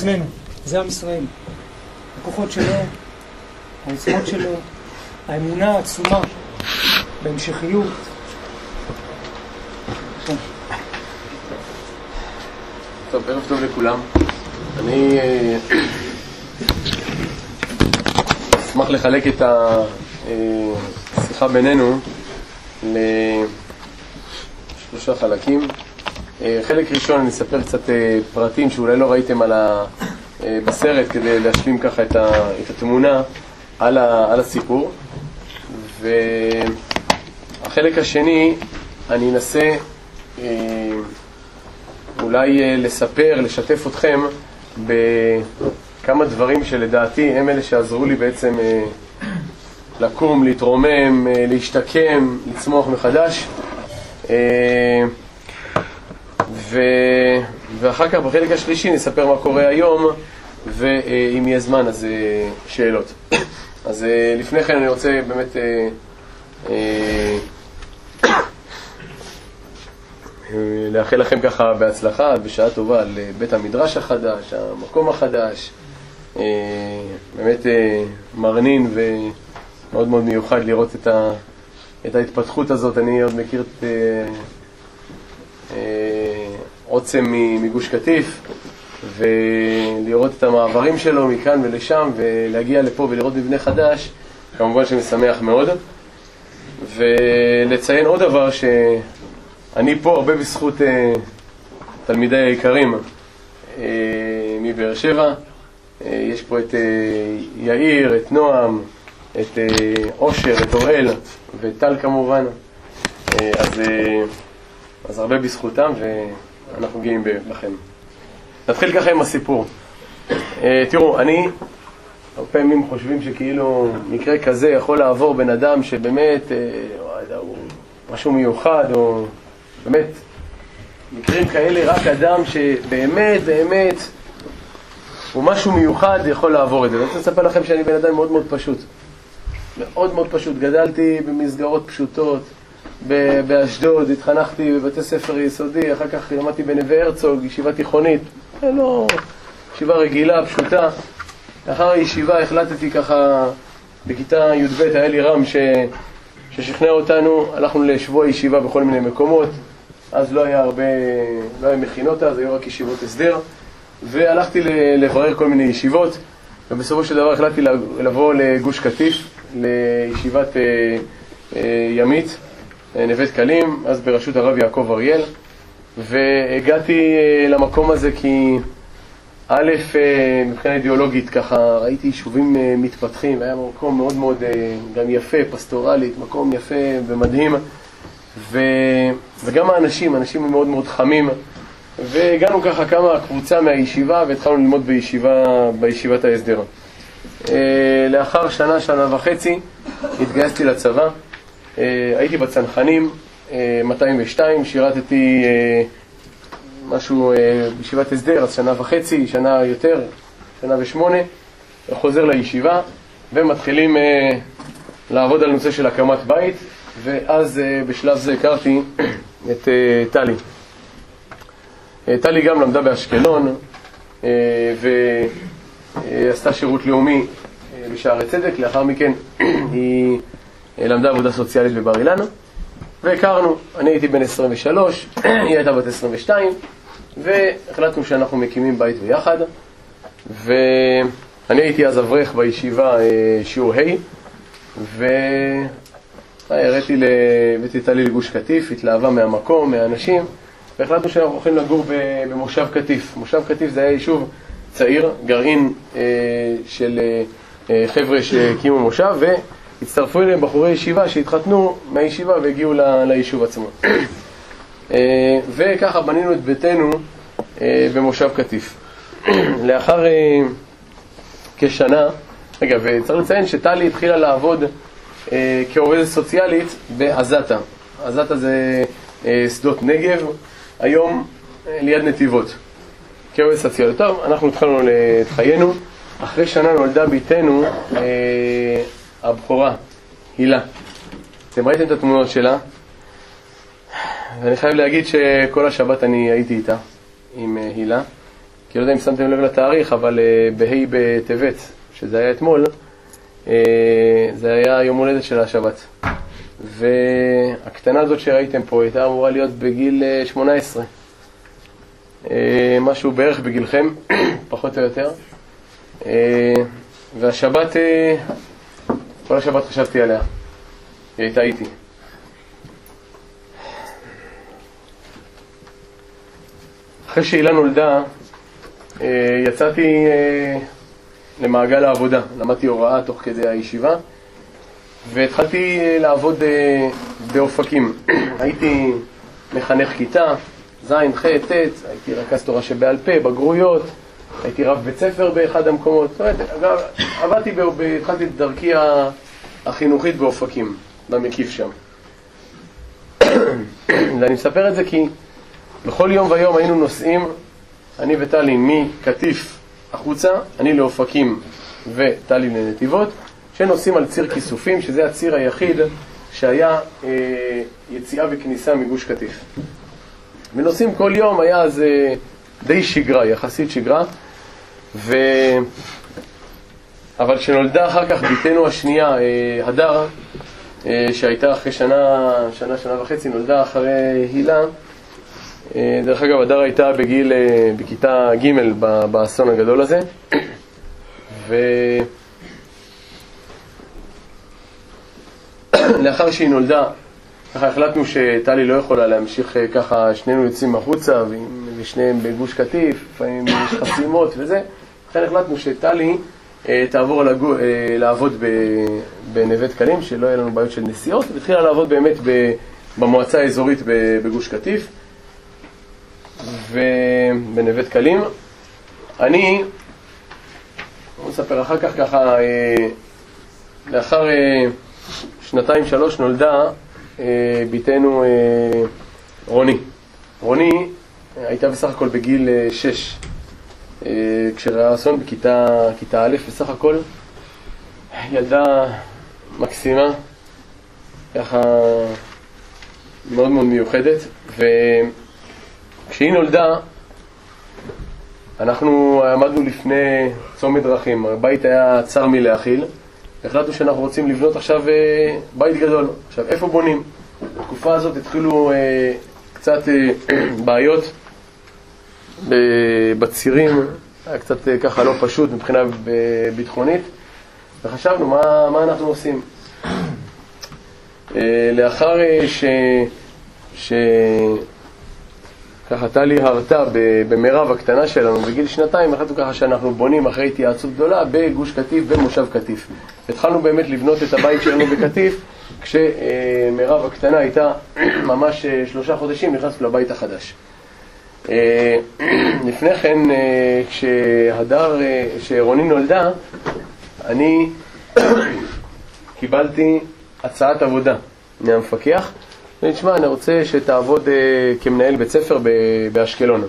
עצמנו, זה עם ישראל. הכוחות שלו, העוצמות שלו, האמונה העצומה בהמשכיות. טוב, ערב טוב לכולם. אני אשמח לחלק את השיחה בינינו לשלושה חלקים. חלק ראשון אני אספר קצת פרטים שאולי לא ראיתם בסרט, כדי להשלים ככה את התמונה על הסיפור. והחלק השני אני אנסה אולי לספר, לשתף אתכם בכמה דברים שלדעתי הם אלה שעזרו לי בעצם לקום, להתרומם, להשתקם, לצמוח מחדש. ואחר כך בחלק השלישי נספר מה קורה היום, ואם יהיה זמן אז שאלות. אז לפני כן אני רוצה באמת לאחל לכם ככה בהצלחה, בשעה טובה, על בית המדרש החדש, המקום החדש. באמת מרנין ומאוד מאוד מיוחד לראות את ההתפתחות הזאת. אני עוד מכיר את עוצם מגוש קטיף, ולראות את המעברים שלו מכאן ולשם, ולהגיע לפה ולראות מבנה חדש, כמובן שמשמח מאוד. ולציין עוד דבר, שאני פה הרבה בזכות תלמידי היקרים מבאר שבע. יש פה את יאיר, את נועם, את אושר, את אוראל וטל כמובן. אז הרבה בזכותם, ואנחנו גאים בכם. נתחיל ככה עם הסיפור. תראו, אני הרבה פעמים חושבים שכאילו מקרה כזה יכול לעבור בן אדם שבאמת הוא משהו מיוחד, או באמת מקרים כאלה רק אדם שבאמת באמת הוא משהו מיוחד יכול לעבור את זה. אני רוצה לספר לכם שאני בן אדם מאוד מאוד פשוט, מאוד מאוד פשוט. גדלתי במסגרות פשוטות באשדוד, התחנכתי בבתי ספר יסודי, אחר כך למדתי בנווה הרצוג, ישיבה תיכונית, לא, ישיבה רגילה, פשוטה. לאחר הישיבה החלטתי ככה, בכיתה י"ב היה לי רם ששכנע אותנו, הלכנו לשבוע ישיבה בכל מיני מקומות. אז לא היה מכינות, אז היו רק ישיבות הסדר, והלכתי לברר כל מיני ישיבות, ובסופו של דבר החלטתי לבוא לגוש קטיף, לישיבת ימית, נווה דקלים, אז בראשות הרב יעקב אריאל. והגעתי למקום הזה כי א', מבחינה אידיאולוגית ככה ראיתי יישובים מתפתחים, והיה מקום מאוד מאוד גם יפה, פסטורלית, מקום יפה ומדהים, וגם האנשים מאוד מאוד חמים. והגענו ככה כמה קבוצה מהישיבה והתחלנו ללמוד בישיבת ההסדר. לאחר שנה וחצי התגייסתי לצבא. הייתי בצנחנים 202, שירתתי משהו בישיבת הסדר, אז שנה וחצי, שנה יותר, שנה ושמונה, חוזר לישיבה ומתחילים לעבוד על נושא של הקמת בית. ואז בשלב זה הכרתי את טלי. טלי גם למדה באשקלון ועשתה שירות לאומי בשערי צדק. לאחר מכן היא למדה עבודה סוציאלית בבר אילן, והכרנו. אני הייתי בן 23, היא הייתה בת 22, והחלטנו שאנחנו מקימים בית ביחד. ואני הייתי אז אברך בישיבה שיעור ה', והראיתי טלי לגוש קטיף, התלהבה מהמקום, מהאנשים, והחלטנו שאנחנו הולכים לגור במושב קטיף. מושב קטיף זה היה יישוב צעיר, גרעין של חבר'ה שהקימו מושב, והצטרפו אליהם בחורי ישיבה שהתחתנו מהישיבה והגיעו ליישוב עצמו. וככה בנינו את ביתנו במושב קטיף. לאחר כשנה, רגע, וצריך לציין שטלי התחילה לעבוד כעובדת סוציאלית בעזתה. עזתה זה שדות נגב, היום ליד נתיבות, כעובדת סוציאלית. טוב, אנחנו התחלנו את חיינו. אחרי שנה נולדה ביתנו הבכורה, הילה. אתם ראיתם את התמונות שלה, ואני חייב להגיד שכל השבת אני הייתי איתה, עם הילה, כי לא יודע אם שמתם לב לתאריך, אבל בהי בטבת, שזה היה אתמול, זה היה יום הולדת של השבת. והקטנה הזאת שראיתם פה הייתה אמורה להיות בגיל 18. משהו בערך בגילכם, פחות או יותר. והשבת, כל השבת חשבתי עליה. היא הייתה איתי. אחרי שהילה נולדה, יצאתי למעגל העבודה. למדתי הוראה תוך כדי הישיבה, והתחלתי לעבוד באופקים. הייתי מחנך כיתה, זין, ח', ט', הייתי רכז תורה שבעל פה, בגרויות, הייתי רב בית ספר באחד המקומות. זאת אומרת, עבדתי, התחלתי את דרכי החינוכית באופקים, במקיף שם. ואני מספר את זה כי בכל יום ויום היינו נוסעים, אני וטלי, מקטיף החוצה, אני לאופקים וטלי לנתיבות, שנוסעים על ציר כיסופים, שזה הציר היחיד שהיה יציאה וכניסה מגוש קטיף. ונוסעים כל יום, היה אז די שגרה, יחסית שגרה, אבל שנולדה אחר כך ביתנו השנייה, הדר, שהייתה אחרי שנה וחצי, נולדה אחרי הילה. דרך אגב, הדר הייתה בכיתה ג' באסון הגדול הזה. לאחר שהיא נולדה, ככה החלטנו שטלי לא יכולה להמשיך ככה, שנינו יוצאים החוצה, ושניהם בגוש קטיף, לפעמים יש חסימות וזה. לכן החלטנו שטלי תעבור לעבוד בנווה דקלים, שלא יהיה לנו בעיות של נסיעות, והתחילה לעבוד באמת במועצה האזורית בגוש קטיף ובנווה דקלים. אני אספר אחר כך ככה, לאחר 2-3 נולדה ביתנו רוני. רוני הייתה בסך הכל בגיל 6, כשראה אסון בכיתה א', בסך הכל ילדה מקסימה, ככה מאוד מאוד מיוחדת. וכשהיא נולדה, אנחנו עמדנו לפני צומת דרכים, הבית היה צר מלהכיל, החלטנו שאנחנו רוצים לבנות עכשיו בית גדול. עכשיו, איפה בונים? בתקופה הזאת התחילו קצת בעיות בצירים, היה קצת ככה לא פשוט מבחינה ביטחונית, וחשבנו מה אנחנו עושים. לאחר ככה טלי הרתה במרב הקטנה שלנו בגיל 2, החלטנו ככה שאנחנו בונים אחרי התייעצות גדולה בגוש קטיף, במושב קטיף. התחלנו באמת לבנות את הבית שלנו בקטיף, כשמרב הקטנה הייתה ממש 3 חודשים, נכנסנו לבית החדש. לפני כן, כשרוני נולדה, אני קיבלתי הצעת עבודה מהמפקח, ונשמע, אני רוצה שתעבוד כמנהל בית ספר באשקלון.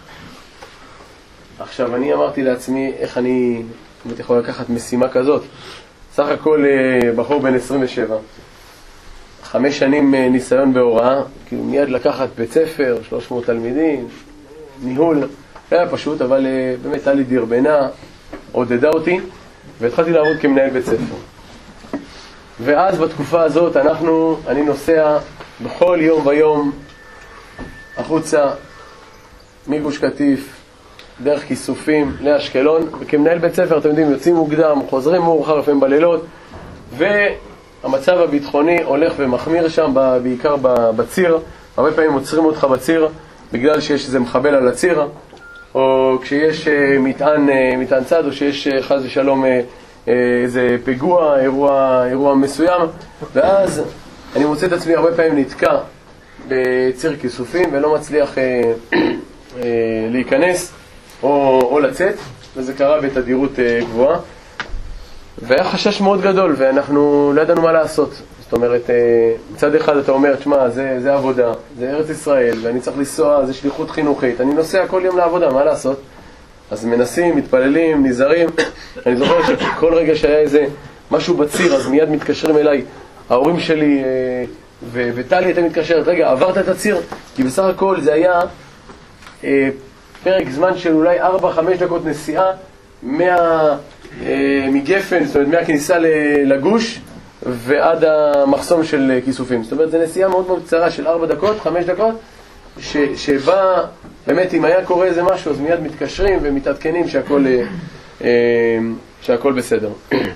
עכשיו, אני אמרתי לעצמי, איך אני יכול לקחת משימה כזאת? סך הכל בחור בן 27, 5 שנים ניסיון בהוראה, כאילו מיד לקחת בית ספר, 300 תלמידים, ניהול, היה פשוט, אבל באמת טלי דרבנה, עודדה אותי, והתחלתי לעבוד כמנהל בית ספר. ואז בתקופה הזאת אני נוסע בכל יום ויום החוצה מגוש קטיף, דרך כיסופים לאשקלון, וכמנהל בית ספר, אתם יודעים, יוצאים מוקדם, חוזרים מאוחר לפעמים בלילות, והמצב הביטחוני הולך ומחמיר שם, בעיקר בציר. הרבה פעמים עוצרים אותך בציר בגלל שיש איזה מחבל על הציר, או כשיש מטען צד, או שיש חס ושלום איזה פיגוע, אירוע מסוים, ואז אני מוצא את עצמי הרבה פעמים נתקע בציר כיסופים ולא מצליח להיכנס או לצאת, וזה קרה בתדירות גבוהה, והיה חשש מאוד גדול, ואנחנו לא ידענו מה לעשות. זאת אומרת, מצד אחד אתה אומר, תשמע, זה עבודה, זה ארץ ישראל, ואני צריך לנסוע, זה שליחות חינוכית, אני נוסע כל יום לעבודה, מה לעשות? אז מנסים, מתפללים, נזהרים. אני זוכר שכל רגע שהיה איזה משהו בציר, אז מיד מתקשרים אליי ההורים שלי, וטלי הייתה מתקשרת, רגע, עברת את הציר? כי בסך הכל זה היה פרק זמן של אולי 4-5 דקות נסיעה מגפן, זאת אומרת מהכניסה לגוש ועד המחסום של כיסופים. זאת אומרת, זו נסיעה מאוד מאוד קצרה של 4 דקות, 5 דקות, שבה באמת אם היה קורה איזה משהו, אז מיד מתקשרים ומתעדכנים שהכל בסדר.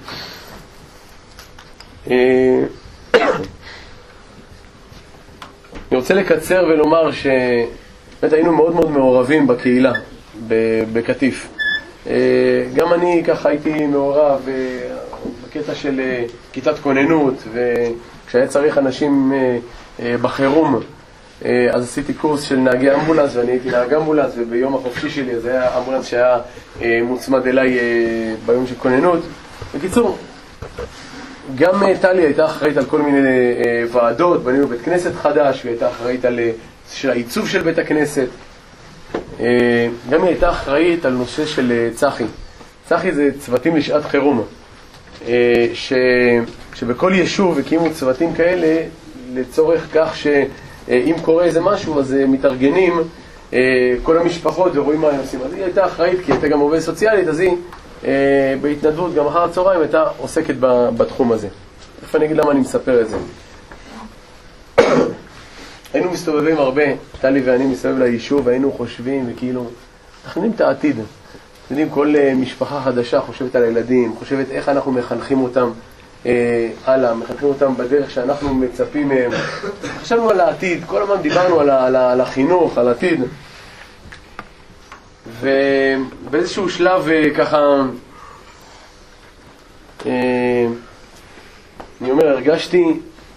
אני רוצה לקצר ולומר שבאמת היינו מאוד מאוד מעורבים בקהילה, בקטיף. גם אני ככה הייתי מעורב בקטע של כיתת כוננות, וכשהיה צריך אנשים בחירום, אז עשיתי קורס של נהגי אמבולנס, ואני הייתי נהג אמבולנס, וביום החופשי שלי, אז היה אמבולנס שהיה מוצמד אליי ביום של כוננות. בקיצור, גם טלי הייתה אחראית על כל מיני ועדות, בנינו בית כנסת חדש, והייתה אחראית על העיצוב של בית הכנסת. גם היא הייתה אחראית על נושא של צחי. צחי זה צוותים לשעת חירום, שבכל יישוב הקימו צוותים כאלה לצורך כך שאם קורה איזה משהו אז מתארגנים כל המשפחות ורואים מה הם עושים. אז היא הייתה אחראית, כי היא הייתה גם עובדת סוציאלית, אז היא בהתנדבות גם אחר הצהריים הייתה עוסקת בתחום הזה. איפה אני אגיד למה אני מספר את זה? היינו מסתובבים הרבה, טלי ואני מסתובב ליישוב, והיינו חושבים וכאילו מכינים את העתיד. אתם יודעים, כל משפחה חדשה חושבת על הילדים, חושבת איך אנחנו מחנכים אותם הלאה, מחנכים אותם בדרך שאנחנו מצפים מהם. חשבנו על העתיד, כל הזמן דיברנו על החינוך, על העתיד. ובאיזשהו שלב ככה, אני אומר, הרגשתי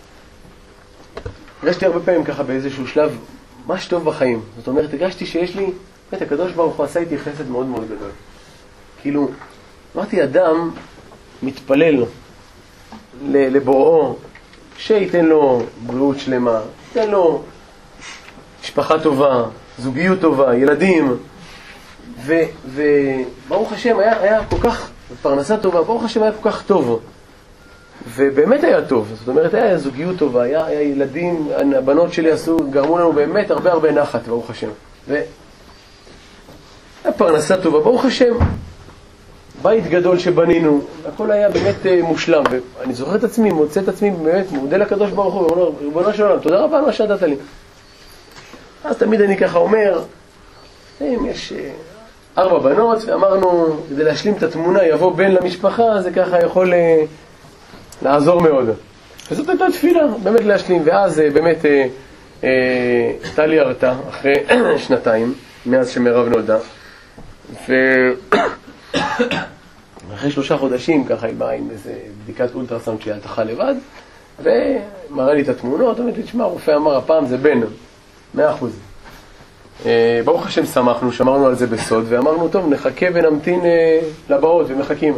הרבה פעמים ככה באיזשהו שלב ממש טוב בחיים. זאת אומרת, הרגשתי שיש לי, באמת, הקדוש ברוך הוא עשה איתי חסד מאוד מאוד גדול. כאילו, אמרתי, אדם מתפלל לבוראו, שייתן לו בריאות שלמה, ייתן לו משפחה טובה, זוגיות טובה, ילדים, וברוך השם היה כל כך, פרנסה טובה, ברוך השם היה כל כך טוב. ובאמת היה טוב, זאת אומרת, היה זוגיות טובה, היה ילדים, הבנות שלי גרמו לנו באמת הרבה נחת, ברוך השם. והיה פרנסה טובה, ברוך השם. בית גדול שבנינו, הכל היה באמת מושלם. ואני זוכר את עצמי, מוצא את עצמי, באמת מודה לקדוש ברוך הוא, ואומר, ריבונו של עולם, תודה רבה על מה שנתת לי. אז תמיד אני ככה אומר, יש 4 בנות, ואמרנו, כדי להשלים את התמונה, יבוא בן למשפחה, זה ככה יכול לעזור מאוד. וזאת הייתה תפילה, באמת להשלים. ואז באמת טלי הרתה, אחרי 2 מאז שמרב נולדה. אחרי 3 חודשים, ככה היא באה עם איזה בדיקת אולטרסאונד שהיא הלתחה לבד, ומראה לי את התמונות, אמרתי, תשמע, הרופא אמר, הפעם זה בן, 100%. ברוך השם שמחנו, שמרנו על זה בסוד, ואמרנו, טוב, נחכה ונמתין לבאות, ומחכים.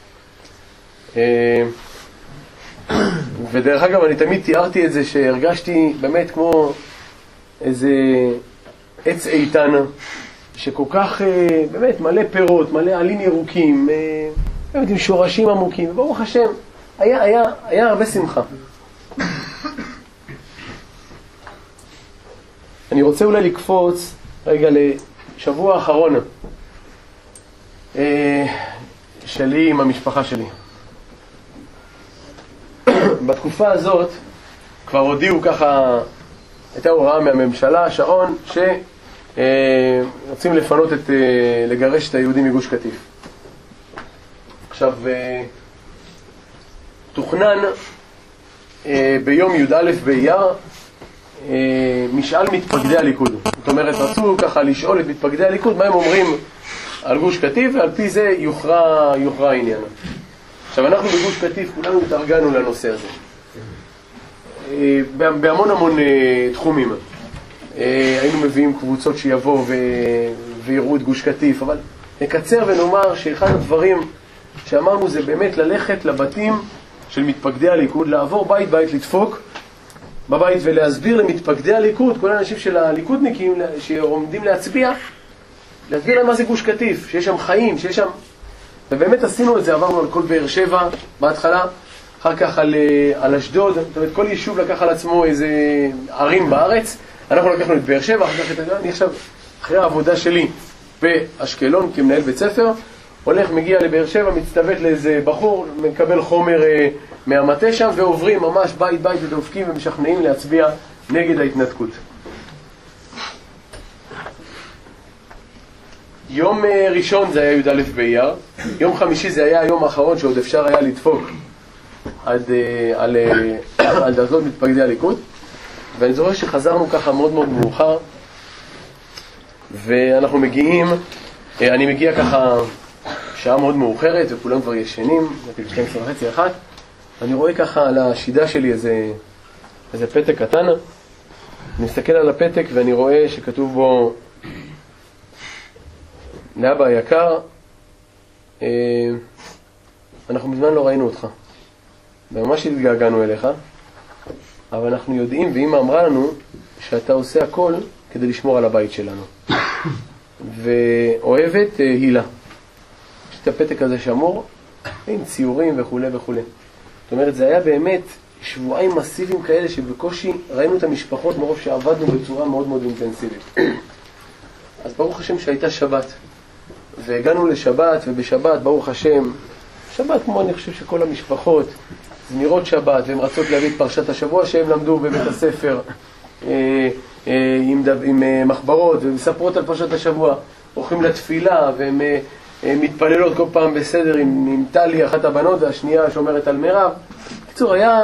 ודרך אגב, אני תמיד תיארתי את זה, שהרגשתי באמת כמו איזה עץ איתן, שכל כך באמת מלא פירות, מלא עלים ירוקים, באמת עם שורשים עמוקים, וברוך השם, היה הרבה שמחה. אני רוצה אולי לקפוץ רגע לשבוע האחרון שלי עם המשפחה שלי. בתקופה הזאת כבר הודיעו ככה, הייתה הוראה מהממשלה, שעון, רוצים לפנות לגרש את היהודים מגוש קטיף. עכשיו, תוכנן ביום י"א באייר משאל מתפקדי הליכוד. זאת אומרת, רצו ככה לשאול את מתפקדי הליכוד מה הם אומרים על גוש קטיף, ועל פי זה יוכרע העניין. עכשיו, אנחנו בגוש קטיף כולנו התארגנו לנושא הזה. בהמון תחומים. היינו מביאים קבוצות שיבואו ויראו את גוש קטיף, אבל נקצר ונאמר שאחד הדברים שאמרנו זה באמת ללכת לבתים של מתפקדי הליכוד, לעבור בית לדפוק בבית ולהסביר למתפקדי הליכוד, כל האנשים של הליכודניקים שעומדים להצביע, להסביר להם מה זה גוש קטיף, שיש שם חיים, שיש שם... ובאמת עשינו את זה, עברנו על כל באר שבע בהתחלה, אחר כך על אשדוד, זאת אומרת כל יישוב לקח על עצמו איזה ערים בארץ, אנחנו לקחנו את באר שבע, אחר כך אני עכשיו, אחרי העבודה שלי באשקלון כמנהל בית ספר, הולך, מגיע לבאר שבע, מצטוות לאיזה בחור, מקבל חומר מהמטה שם, ועוברים ממש בית בית ודופקים ומשכנעים להצביע נגד ההתנתקות. יום ראשון זה היה י"א באייר, יום חמישי זה היה היום האחרון שעוד אפשר היה לדפוק על דלתות מתפקדי הליכוד, ואני זוכר שחזרנו ככה מאוד מאוד מאוחר, ואנחנו מגיעים, אני מגיע ככה שעה מאוד מאוחרת וכולם כבר ישנים, נתתי 12:30, 1, ואני רואה ככה על השידה שלי איזה פתק קטן, אני מסתכל על הפתק ואני רואה שכתוב בו, לאבא היקר, אנחנו מזמן לא ראינו אותך, וממש התגעגענו אליך, אבל אנחנו יודעים, ואמא אמרה לנו שאתה עושה הכל כדי לשמור על הבית שלנו. ואוהבת הילה. יש את הפתק הזה שמור, עם ציורים וכו' וכו'. זאת אומרת, זה היה באמת שבועיים מסיביים כאלה שבקושי ראינו את המשפחות מרוב שעבדנו בצורה מאוד מאוד אינטנסיבית. אז ברוך השם שהייתה שבת. והגענו לשבת, ובשבת, ברוך השם, שבת כמו אני חושב שכל המשפחות, זמירות שבת, והן רצות להביא את פרשת השבוע שהם למדו בבית הספר, עם מחברות, ומספרות על פרשת השבוע, הולכים לתפילה, והן מתפללות כל פעם בסדר עם טלי, אחת הבנות, והשנייה שומרת על מירב. בקיצור, היה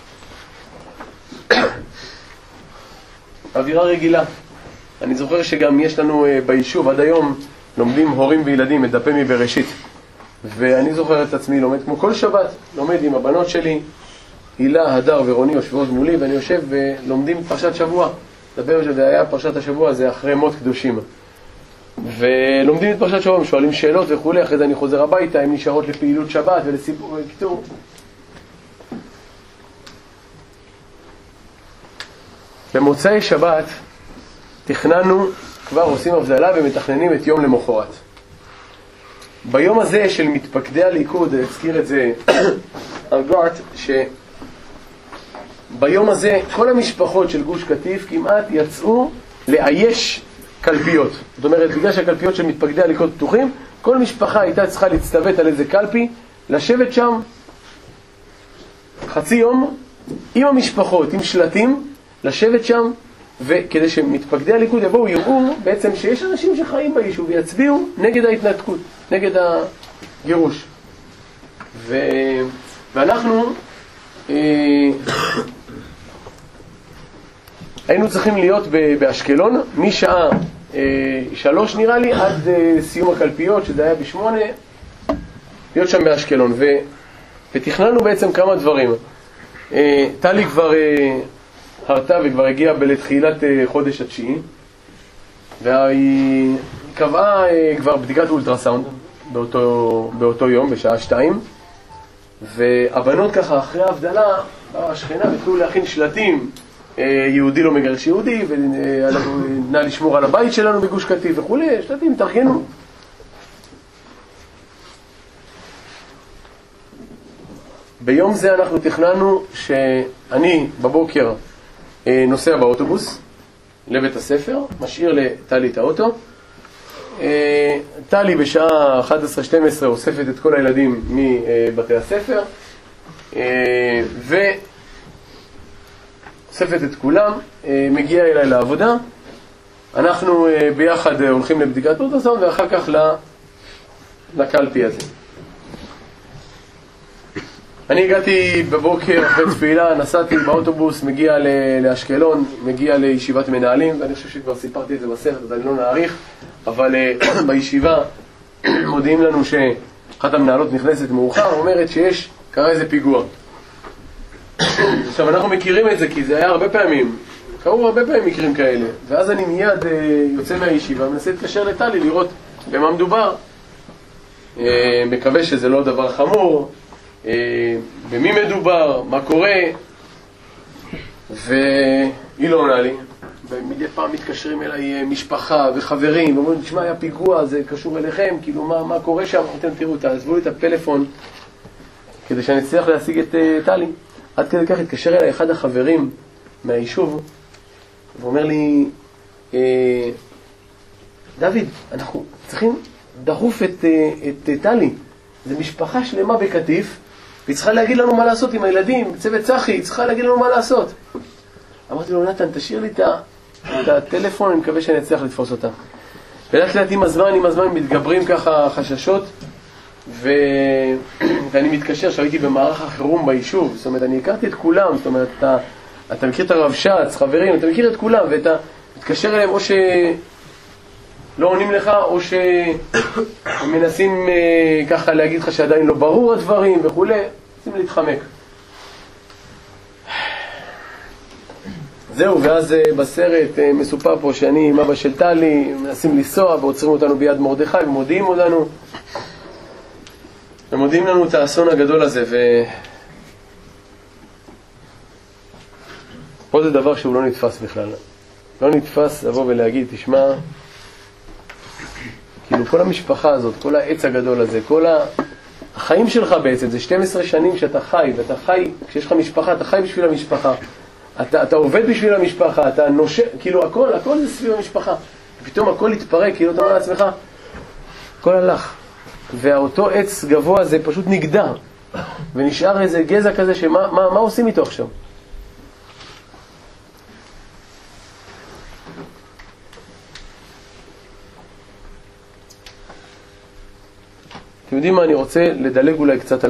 אווירה רגילה. אני זוכר שגם יש לנו ביישוב עד היום, לומדים הורים וילדים את דפי מבראשית. ואני זוכר את עצמי לומד כמו כל שבת, לומד עם הבנות שלי, הילה, הדר ורוני יושבות מולי, ואני יושב ולומדים את פרשת שבוע. דבר שזה היה פרשת השבוע, זה אחרי מות קדושים. ולומדים את פרשת שבוע, שואלים שאלות וכו', אחרי זה אני חוזר הביתה, הם נשארות לפעילות שבת ולסיפור וכתוב. במוצאי שבת תכננו, כבר עושים הבדלה ומתכננים את יום למחרת. ביום הזה של מתפקדי הליכוד, הזכיר את זה ארגרט, שביום הזה כל המשפחות של גוש קטיף כמעט יצאו לאייש קלפיות. זאת אומרת, בגלל שהקלפיות של מתפקדי הליכוד פתוחים, כל משפחה הייתה צריכה להצטוות על איזה קלפי, לשבת שם חצי יום עם המשפחות, עם שלטים, לשבת שם, וכדי שמתפקדי הליכוד יבואו, יראו בעצם שיש אנשים שחיים ביישוב ויצביעו נגד ההתנתקות, נגד הגירוש. ואנחנו היינו צריכים להיות באשקלון משעה 3 נראה לי עד סיום הקלפיות, שזה היה ב8, להיות שם באשקלון. ותכננו בעצם כמה דברים. טלי כבר הרתה וכבר הגיעה לתחילת חודש התשיעי, והיא קבעה כבר בדיקת אולטרסאונד באותו יום בשעה 2, והבנות ככה אחרי ההבדלה השכנה התחילו להכין שלטים, יהודי לא מגרש יהודי, ונא לשמור על הבית שלנו בגוש קטיף וכו', שלטים, תארגנו. ביום זה אנחנו תכננו שאני בבוקר נוסע באוטובוס לבית הספר, משאיר לטלי את האוטו. טלי בשעה 11-12 אוספת את כל הילדים מבתי הספר, ואוספת את כולם, מגיעה אליי לעבודה. אנחנו ביחד הולכים לבדיקת אולטרסאונד ואחר כך לקלפי הזה. אני הגעתי בבוקר אחרי תפילה, נסעתי באוטובוס, מגיע לאשקלון, מגיע לישיבת מנהלים, ואני חושב שכבר סיפרתי את זה בסרט, אז אני לא נעריך, אבל בישיבה מודיעים לנו שאחת המנהלות נכנסת מאוחר, אומרת שיש, קרה איזה פיגוע. עכשיו אנחנו מכירים את זה כי זה היה הרבה פעמים, קרו הרבה פעמים מקרים כאלה, ואז אני מיד יוצא מהישיבה, מנסה להתקשר לטלי לראות במה מדובר, מקווה שזה לא דבר חמור, במי מדובר, מה קורה, והיא לא עונה לי. ומדי פעם מתקשרים אליי משפחה וחברים ואומרים, תשמע, היה פיגוע, זה קשור אליכם, כאילו מה קורה שם? אתם תראו, תעזבו לי את הפלאפון כדי שאני אצליח להשיג את טלי. עד כדי כך התקשר אליי אחד החברים מהיישוב ואומר לי, דוד, אנחנו צריכים דחוף את טלי. זו משפחה שלמה בקטיף, והיא צריכה להגיד לנו מה לעשות עם הילדים, צוות צחי, היא צריכה להגיד לנו מה לעשות. אמרתי לו, נתן, תשאיר לי את הטלפון, אני מקווה שאני אצליח לתפוס אותה. ולאט לאט עם הזמן מתגברים ככה חששות, ואני מתקשר, שהייתי במערך החירום ביישוב, זאת אומרת, אני הכרתי את כולם, זאת אומרת, אתה מכיר את הרב שץ, חברים, אתה מכיר את כולם, ואתה מתקשר אליהם או שלא עונים לך, או שמנסים ככה להגיד לך שעדיין לא ברור הדברים וכו', רוצים להתחמק. זהו, ואז בסרט מסופר פה שאני עם אבא של טלי, מנסים לנסוע ועוצרים אותנו ביד מרדכי ומודיעים אותנו. ומודיעים לנו את האסון הגדול הזה, פה זה דבר שהוא לא נתפס בכלל. לא נתפס לבוא ולהגיד, תשמע, כאילו כל המשפחה הזאת, כל העץ הגדול הזה, כל החיים שלך בעצם, זה 12 שנים שאתה חי, ואתה חי, כשיש לך משפחה, אתה חי בשביל המשפחה. אתה עובד בשביל המשפחה, אתה נושא, כאילו הכל זה סביב המשפחה. ופתאום הכל התפרק, כאילו אתה אומר לעצמך, הכל הלך. ואותו עץ גבוה זה פשוט נגדע, ונשאר איזה גזע כזה מה עושים איתו עכשיו? אתם יודעים מה, אני רוצה לדלג אולי קצת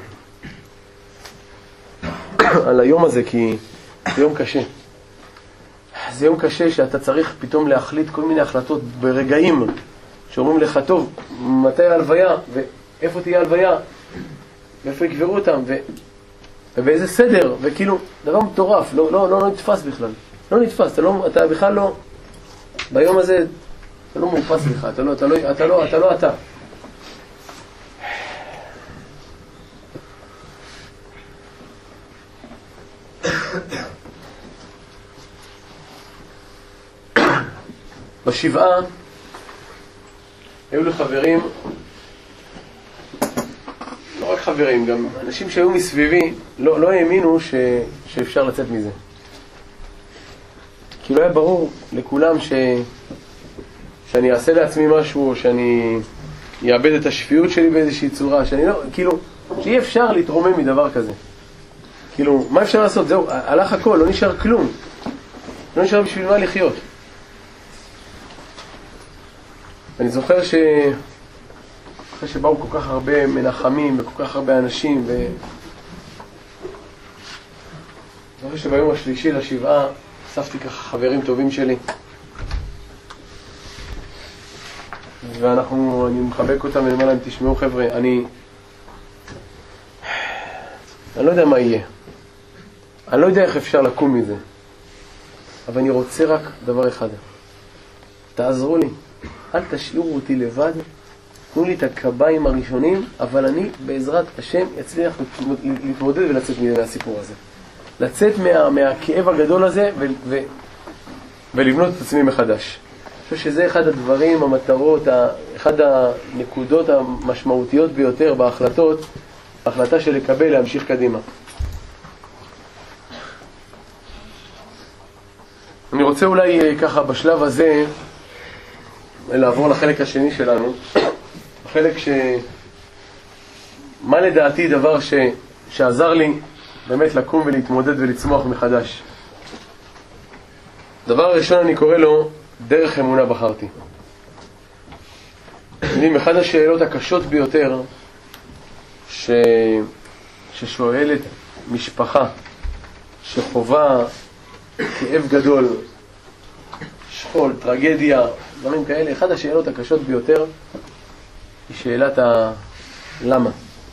על היום הזה, כי זה יום קשה. זה יום קשה שאתה צריך פתאום להחליט כל מיני החלטות ברגעים שאומרים לך, טוב, מתי ההלוויה, ואיפה תהיה ההלוויה, ואיפה יקברו אותם, ובאיזה סדר, וכאילו, דבר מטורף, לא נתפס בכלל. לא נתפס, אתה בכלל לא, ביום הזה, אתה לא מופס בכלל, אתה לא אתה. בשבעה היו לי חברים, לא רק חברים, גם אנשים שהיו מסביבי לא האמינו שאפשר לצאת מזה. כי לא היה ברור לכולם שאני אעשה לעצמי משהו, או שאני אאבד את השפיות שלי באיזושהי צורה, שאני לא, כאילו, שאי אפשר להתרומם מדבר כזה. כאילו, מה אפשר לעשות? זהו, הלך הכל, לא נשאר כלום. לא נשאר בשביל מה לחיות. אני זוכר אחרי שבאו כל כך הרבה מנחמים וכל כך הרבה אנשים, זוכר שביום השלישי לשבעה אספתי ככה חברים טובים שלי, אני מחבק אותם ואני אומר להם, תשמעו חבר'ה, אני לא יודע מה יהיה, אני לא יודע איך אפשר לקום מזה, אבל אני רוצה רק דבר אחד, תעזרו לי, אל תשאירו אותי לבד, תנו לי את הקביים הראשונים, אבל אני בעזרת השם אצליח להתמודד ולצאת מהסיפור הזה. לצאת מהכאב הגדול הזה ולבנות את עצמי מחדש. אני חושב שזה אחד הדברים, המטרות, אחד הנקודות המשמעותיות ביותר בהחלטות, ההחלטה של לקבל, להמשיך קדימה. אני רוצה אולי ככה בשלב הזה לעבור לחלק השני שלנו, החלק מה לדעתי דבר שעזר לי באמת לקום ולהתמודד ולצמוח מחדש. דבר הראשון אני קורא לו דרך אמונה בחרתי. אחד השאלות הקשות ביותר ששואלת משפחה שחובה כאב גדול, שכול, טרגדיה, דברים כאלה, אחד השאלות הקשות ביותר היא שאלת למה.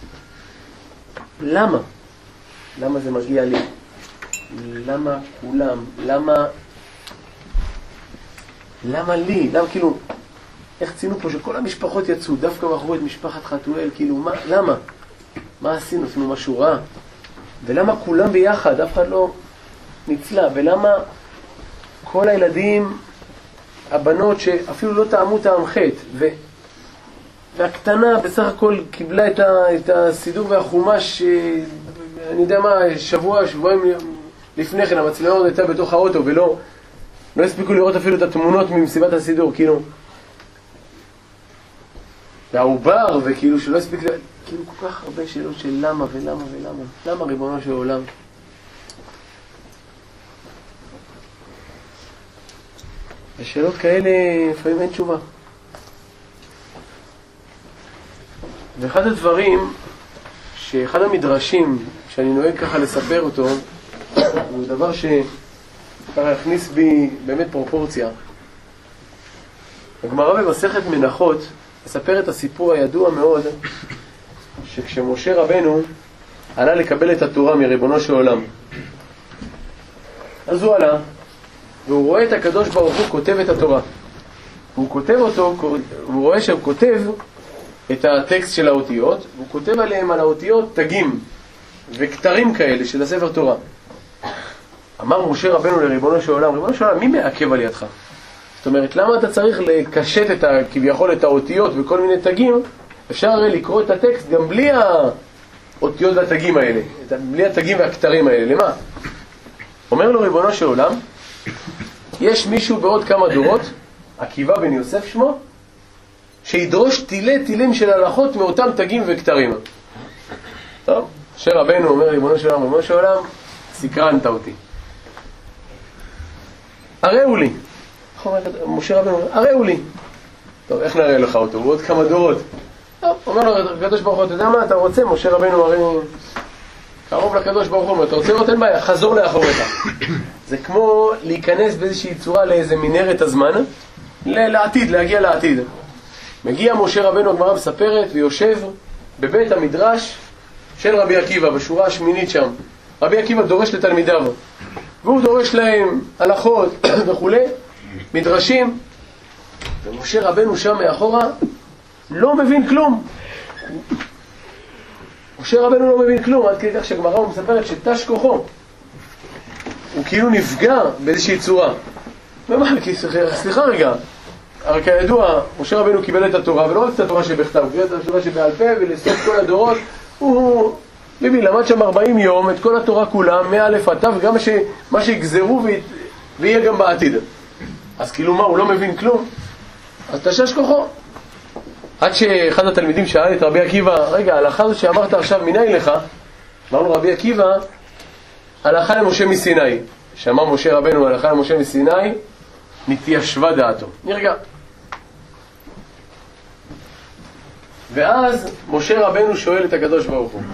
למה? למה זה מגיע לי? למה כולם? למה לי? למה כאילו, איך ציינו פה שכל המשפחות יצאו, דווקא בחרו את משפחת חתואל, כאילו, למה? מה עשינו? עשינו משהו רע? ולמה כולם ביחד? אף אחד לא נצלה. ולמה כל הילדים, הבנות שאפילו לא טעמו טעם חטא, והקטנה בסך הכל קיבלה את הסידור והחומש, אני יודע מה, שבועיים לפני כן, המצלמה עוד הייתה בתוך האוטו, ולא הספיקו לראות אפילו את התמונות ממסיבת הסידור, כאילו. והעובר, וכאילו שלא הספיק, כאילו כל כך הרבה שאלות של למה ולמה ולמה. למה ריבונו של עולם? השאלות כאלה, לפעמים אין תשובה. ואחד הדברים, שאחד המדרשים, שאני נוהג ככה לספר אותו, הוא דבר שככה הכניס בי באמת פרופורציה. הגמרא במסכת מנחות מספר את הסיפור הידוע מאוד, שכשמשה רבנו עלה לקבל את התורה מריבונו של עולם, אז הוא עלה, והוא רואה את הקדוש ברוך הוא כותב את התורה. הוא כותב אותו, הוא רואה שהוא כותב את הטקסט של האותיות, והוא כותב עליהם על האותיות תגים וכתרים כאלה של הספר תורה. אמר משה רבנו לריבונו של עולם, ריבונו של עולם, מי מעכב על ידך? זאת אומרת, למה אתה צריך לקשט כביכול את האותיות וכל מיני תגים? אפשר הרי לקרוא את הטקסט גם בלי האותיות והתגים האלה, בלי התגים והכתרים האלה. למה? אומר לו ריבונו של עולם, יש מישהו בעוד כמה דורות, עקיבא בן יוסף שמו, שידרוש טילים של הלכות מאותם תגים וכתרים. טוב, משה רבנו אומר ריבונו של עולם, ריבונו של עולם, סקרנת אותי. הראו לי. משה רבנו אומר, הראו לי. טוב, איך נראה לך אותו? הוא עוד כמה דורות. טוב, אומר לו הקדוש ברוך הוא, אתה יודע מה אתה רוצה? משה רבנו הרי קרוב לקדוש ברוך הוא, אתה רוצה לראות? אין בעיה, חזור לאחוריך. זה כמו להיכנס באיזושהי צורה לאיזה מנהרת הזמן, לעתיד, להגיע לעתיד. מגיע משה רבנו, הגמרא מספרת, ויושב בבית המדרש של רבי עקיבא, בשורה השמינית שם. רבי עקיבא דורש לתלמידיו, והוא דורש להם הלכות וכו', מדרשים, ומשה רבנו שם מאחורה לא מבין כלום. משה רבנו לא מבין כלום, עד כדי כך שהגמרא מספרת שתש כוחו. הוא כאילו נפגע באיזושהי צורה. סליחה רגע, הרי כידוע, משה רבנו קיבל את התורה, ולא רק את התורה שבכתב, הוא קיבל את התורה שבעל פה, ולסוף כל הדורות, הוא למד שם 40 יום, את כל התורה כולה, מאלף עד תו, וגם מה שיגזרו ויהיה גם בעתיד. אז כאילו מה, הוא לא מבין כלום? אז תשש כוחו. עד שאחד התלמידים שאל את רבי עקיבא, רגע, ההלכה הזאת שאמרת עכשיו מנין לך? אמר לו רבי עקיבא, הלכה למשה מסיני. שאמר משה רבנו הלכה למשה מסיני, נתיישבה דעתו. נרגע. ואז משה רבנו שואל את הקדוש ברוך הוא,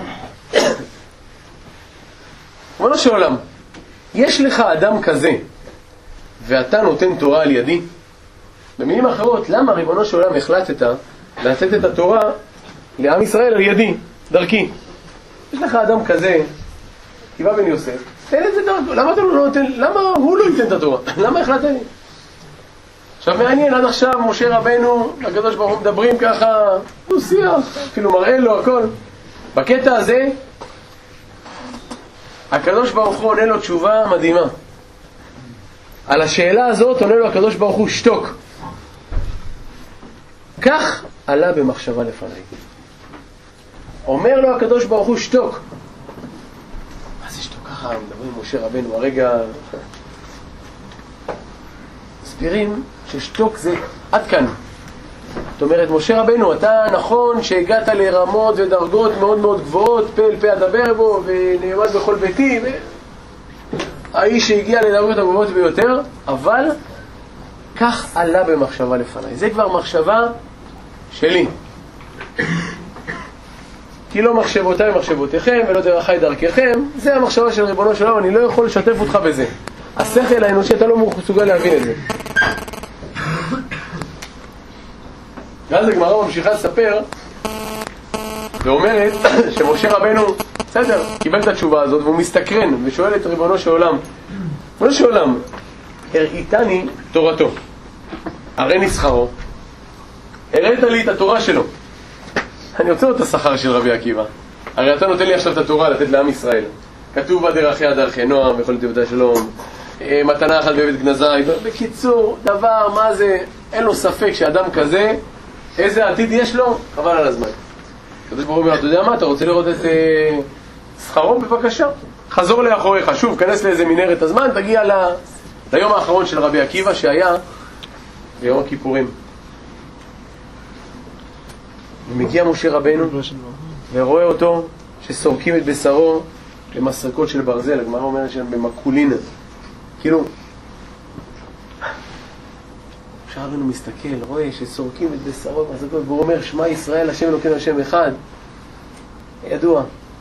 ריבונו של עולם, יש לך אדם כזה ואתה נותן תורה על ידי? במילים אחרות, למה ריבונו של עולם החלטת לתת את התורה לעם ישראל על ידי, דרכי? יש לך אדם כזה, עקיבא בן יוסף, תן את זה דרכו. למה אתה לא נותן? למה הוא לא ייתן את התורה? למה החלטת לי? עכשיו מעניין, עד עכשיו משה רבנו, הקדוש ברוך הוא מדברים ככה, הוא שיח, אפילו מראה לו הכל. בקטע הזה, הקדוש ברוך הוא עונה לו תשובה מדהימה. על השאלה הזאת עונה לו הקדוש ברוך הוא, שתוק. כך עלה במחשבה לפניי. אומר לו הקדוש ברוך הוא, שתוק. מה זה שתוק? ככה מדברים משה רבנו, הרגע מסבירים ששתוק זה עד כאן. זאת אומרת, משה רבנו, אתה נכון שהגעת לרמות ודרגות מאוד מאוד גבוהות, פה אל פה אדבר בו ונעמד בכל ביתי, האיש שהגיע לדרגות הגבוהות ביותר, אבל כך עלה במחשבה לפניי. זה כבר מחשבה שלי. כי לא מחשבותיי מחשבותיכם ולא דרכיי דרככם, זה המחשבה של ריבונו של עולם, אני לא יכול לשתף אותך בזה. השכל האנושי, אתה לא מסוגל להבין את זה. ואז הגמרא ממשיכה לספר ואומרת שמשה רבנו, בסדר, קיבל את התשובה הזאת והוא מסתקרן ושואל את ריבונו של עולם, ריבונו של עולם, הראיתני תורתו, הרי נסחרו, הראית לי את התורה שלו, אני רוצה לו את השכר של רבי עקיבא, הרי אתה נותן לי עכשיו את התורה לתת לעם ישראל, כתוב בה דרכיה דרכי נועם וכל נתיבותיה שלום, מתנה אחת בבית גנזי. בקיצור, דבר, מה זה, אין לו ספק שאדם כזה, איזה עתיד יש לו, חבל על הזמן. הקדוש ברוך הוא אומר, אתה יודע מה, אתה רוצה לראות את שכרו? בבקשה, חזור לאחוריך, שוב, כנס לאיזה מנהרת הזמן, תגיע ליום האחרון של רבי עקיבא שהיה ביום הכיפורים. מגיע משה רבנו ורואה אותו שסורקים את בשרו למסרקות של ברזל. הגמרא אומרת שהם במקולין, כאילו משה רבנו מסתכל, רואה שסורקים את בשרו במסרקות, והוא אומר שמע ישראל השם אלוקינו השם אחד, ידוע.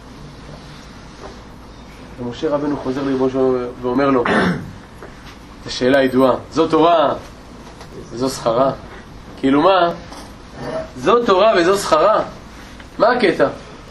ומשה רבנו חוזר לריבונו של עולם ואומר לו, השאלה ידועה, זו תורה וזו שכרה. כאילו מה? זו תורה וזו שכרה. מה הקטע?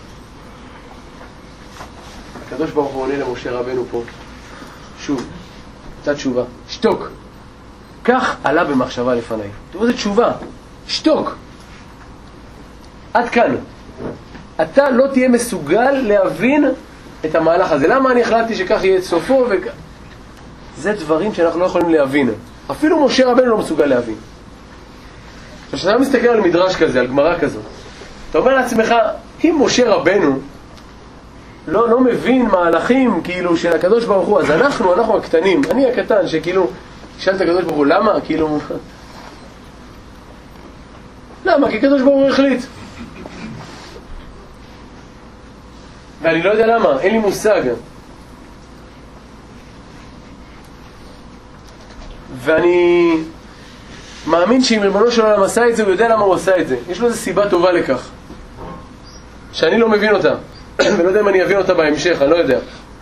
הקדוש ברוך הוא עונה למשה רבנו פה, שוב, אותה תשובה, שתוק. כך עלה במחשבה לפניי. תראו, זו תשובה, שתוק. עד כאן. אתה לא תהיה מסוגל להבין את המהלך הזה. למה אני החלטתי שכך יהיה את סופו? זה דברים שאנחנו לא יכולים להבין. אפילו משה רבנו לא מסוגל להבין. כשאתה מסתכל על מדרש כזה, על גמרא כזו, אתה אומר לעצמך, אם משה רבנו לא מבין מהלכים כאילו של הקדוש ברוך הוא, אז אנחנו הקטנים, אני הקטן שכאילו שאלת הקדוש ברוך הוא, למה? כאילו למה? כי הקדוש ברוך הוא החליט. ואני לא יודע למה, אין לי מושג. ואני מאמין שאם ריבונו של עולם עשה את זה, הוא יודע למה הוא עשה את זה. יש לו איזו סיבה טובה לכך, שאני לא מבין אותה. ולא יודע אם אני אבין אותה בהמשך, אני לא יודע.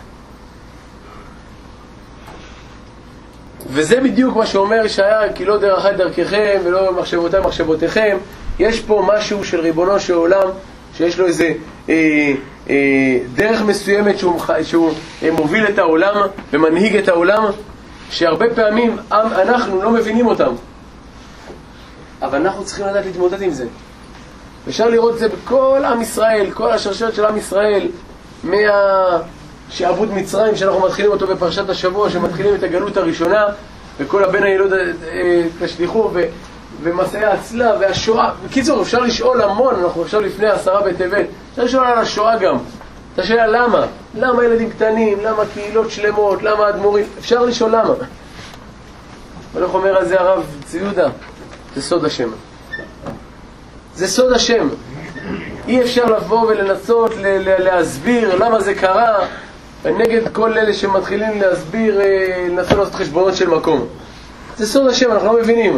וזה בדיוק מה שאומר שהיה, כי לא דרכי דרככם ולא מחשבותיי מחשבותיכם. יש פה משהו של ריבונו של עולם, שיש לו איזה דרך מסוימת שהוא מוביל את העולם ומנהיג את העולם, שהרבה פעמים אנחנו לא מבינים אותם, אבל אנחנו צריכים לדעת להתמודד עם זה. אפשר לראות את זה בכל עם ישראל, כל השרשרת של עם ישראל, מהשעבוד מצרים שאנחנו מתחילים אותו בפרשת השבוע, שמתחילים את הגלות הראשונה, וכל הבן הילוד תשליחו, ומסעי הצלה והשואה. בקיצור, אפשר לשאול המון, אנחנו עכשיו לפני 10 בטבת, אפשר לשאול על השואה גם. את השאלה למה? למה ילדים קטנים? למה קהילות שלמות? למה אדמו"רים? אפשר לשאול למה. הולך אומר על זה הרב צבי יהודה, זה סוד השם. זה סוד השם. אי אפשר לבוא ולנסות להסביר למה זה קרה, נגד כל אלה שמתחילים להסביר, לנסות לעשות חשבונות של מקום. זה סוד השם, אנחנו לא מבינים.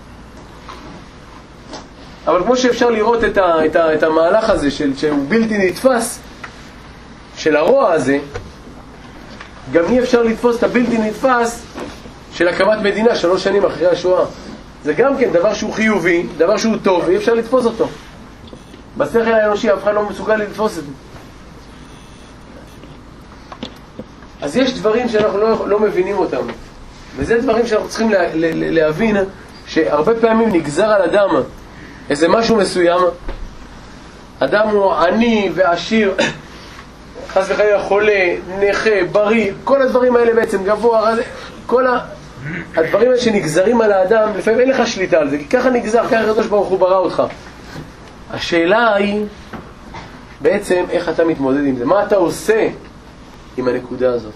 אבל כמו שאפשר לראות את המהלך הזה שהוא בלתי נתפס, של הרוע הזה, גם אי אפשר לתפוס את הבלתי נתפס של הקמת מדינה 3 שנים אחרי השואה. זה גם כן דבר שהוא חיובי, דבר שהוא טוב, ואי אפשר לתפוס אותו. בשכל האנושי אף אחד לא מסוגל לתפוס את זה. אז יש דברים שאנחנו לא מבינים אותם, וזה דברים שאנחנו צריכים להבין, שהרבה פעמים נגזר על אדם איזה משהו מסוים. אדם הוא עני ועשיר, חס וחלילה חולה, נכה, בריא, כל הדברים האלה בעצם גבוה, כל הדברים האלה שנגזרים על האדם, לפעמים אין לך שליטה על זה, כי ככה נגזר, ככה הקדוש ברוך הוא ברא אותך. השאלה היא בעצם איך אתה מתמודד עם זה, מה אתה עושה עם הנקודה הזאת.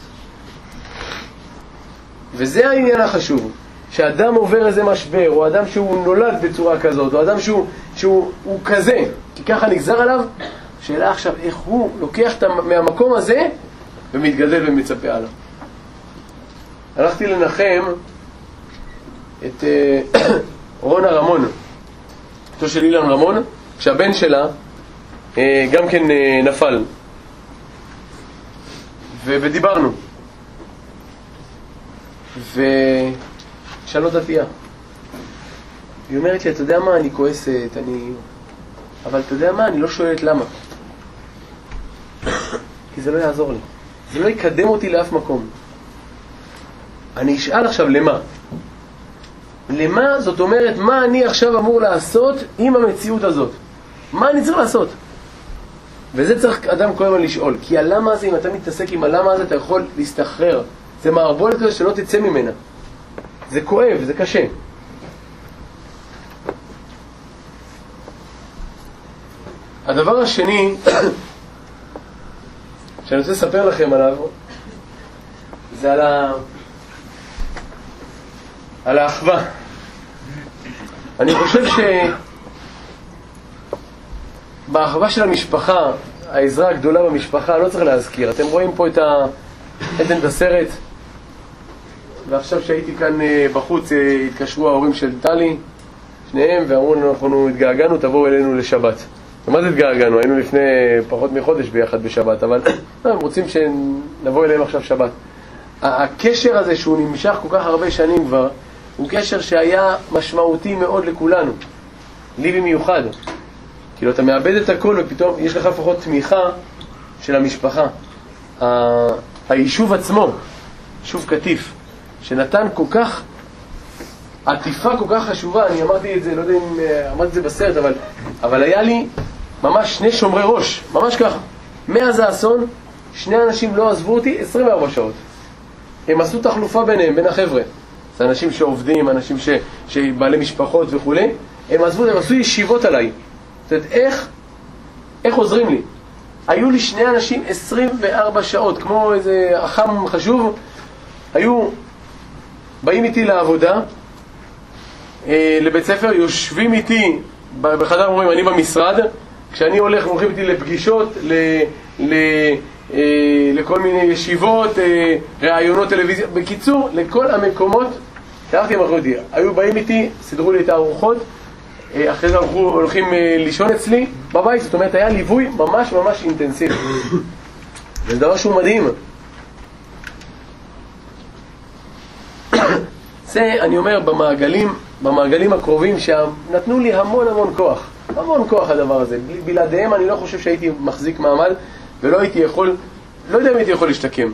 וזה העניין החשוב, שאדם עובר איזה משבר, או אדם שהוא נולד בצורה כזאת, או אדם שהוא כזה, כי ככה נגזר עליו. שאלה עכשיו, איך הוא לוקח מהמקום הזה ומתגדל ומצפה עליו. הלכתי לנחם את רונה רמון, אותו של אילן רמון, כשהבן שלה גם כן נפל. ודיברנו. ושאלה דתייה. היא אומרת לי, אתה יודע מה, אני כועסת, אבל אתה יודע מה, אני לא שואלת למה. כי זה לא יעזור לי. זה לא יקדם אותי לאף מקום. אני אשאל עכשיו למה. למה זאת אומרת, מה אני עכשיו אמור לעשות עם המציאות הזאת? מה אני צריך לעשות? וזה צריך אדם כל הזמן לשאול. כי הלמה הזה, אם אתה מתעסק עם הלמה הזה, אתה יכול להסתחרר. זה מערבולת כזה שלא תצא ממנה. זה כואב, זה קשה. הדבר השני שאני רוצה לספר לכם עליו, זה על האחווה. אני חושב באחווה של המשפחה, העזרה הגדולה במשפחה, לא צריך להזכיר. אתם רואים פה את הסרט, ועכשיו שהייתי כאן בחוץ, התקשרו ההורים של טלי, שניהם, ואמרו לנו, אנחנו התגעגענו, תבואו אלינו לשבת. ומה זה התגעגענו? היינו לפני פחות מחודש ביחד בשבת, אבל הם רוצים שנבוא אליהם עכשיו שבת. הקשר הזה שהוא נמשך כל כך הרבה שנים כבר, הוא קשר שהיה משמעותי מאוד לכולנו. לי במיוחד. כאילו אתה מאבד את הכל ופתאום יש לך לפחות תמיכה של המשפחה. היישוב עצמו, יישוב קטיף, שנתן כל כך, עטיפה כל כך חשובה, אני אמרתי את זה, לא יודע אם אמרתי את זה בסרט, אבל היה לי ממש שני שומרי ראש, ממש ככה. מאז האסון, שני אנשים לא עזבו אותי 24 שעות. הם עשו תחלופה ביניהם, בין החבר'ה. זה אנשים שעובדים, אנשים שבעלי משפחות וכו'. הם עזבו, הם עשו ישיבות עליי. זאת אומרת, איך עוזרים לי? היו לי שני אנשים 24 שעות, כמו איזה אחם חשוב, היו באים איתי לעבודה, לבית ספר, יושבים איתי בחדר מורים, אני במשרד, כשאני הולך, הולכים איתי לפגישות, לכל מיני ישיבות, ראיונות טלוויזיה, בקיצור, לכל המקומות, הלכתי עם אחרותי, היו באים איתי, סידרו לי את הארוחות, אחרי זה הולכים לישון אצלי בבית, זאת אומרת, היה ליווי ממש ממש אינטנסיבי. זה דבר שהוא מדהים. זה, אני אומר, במעגלים הקרובים שנתנו לי המון כוח. המון כוח הדבר הזה. בלעדיהם אני לא חושב שהייתי מחזיק מעמד, ולא הייתי יכול, לא יודע אם הייתי יכול להשתקם.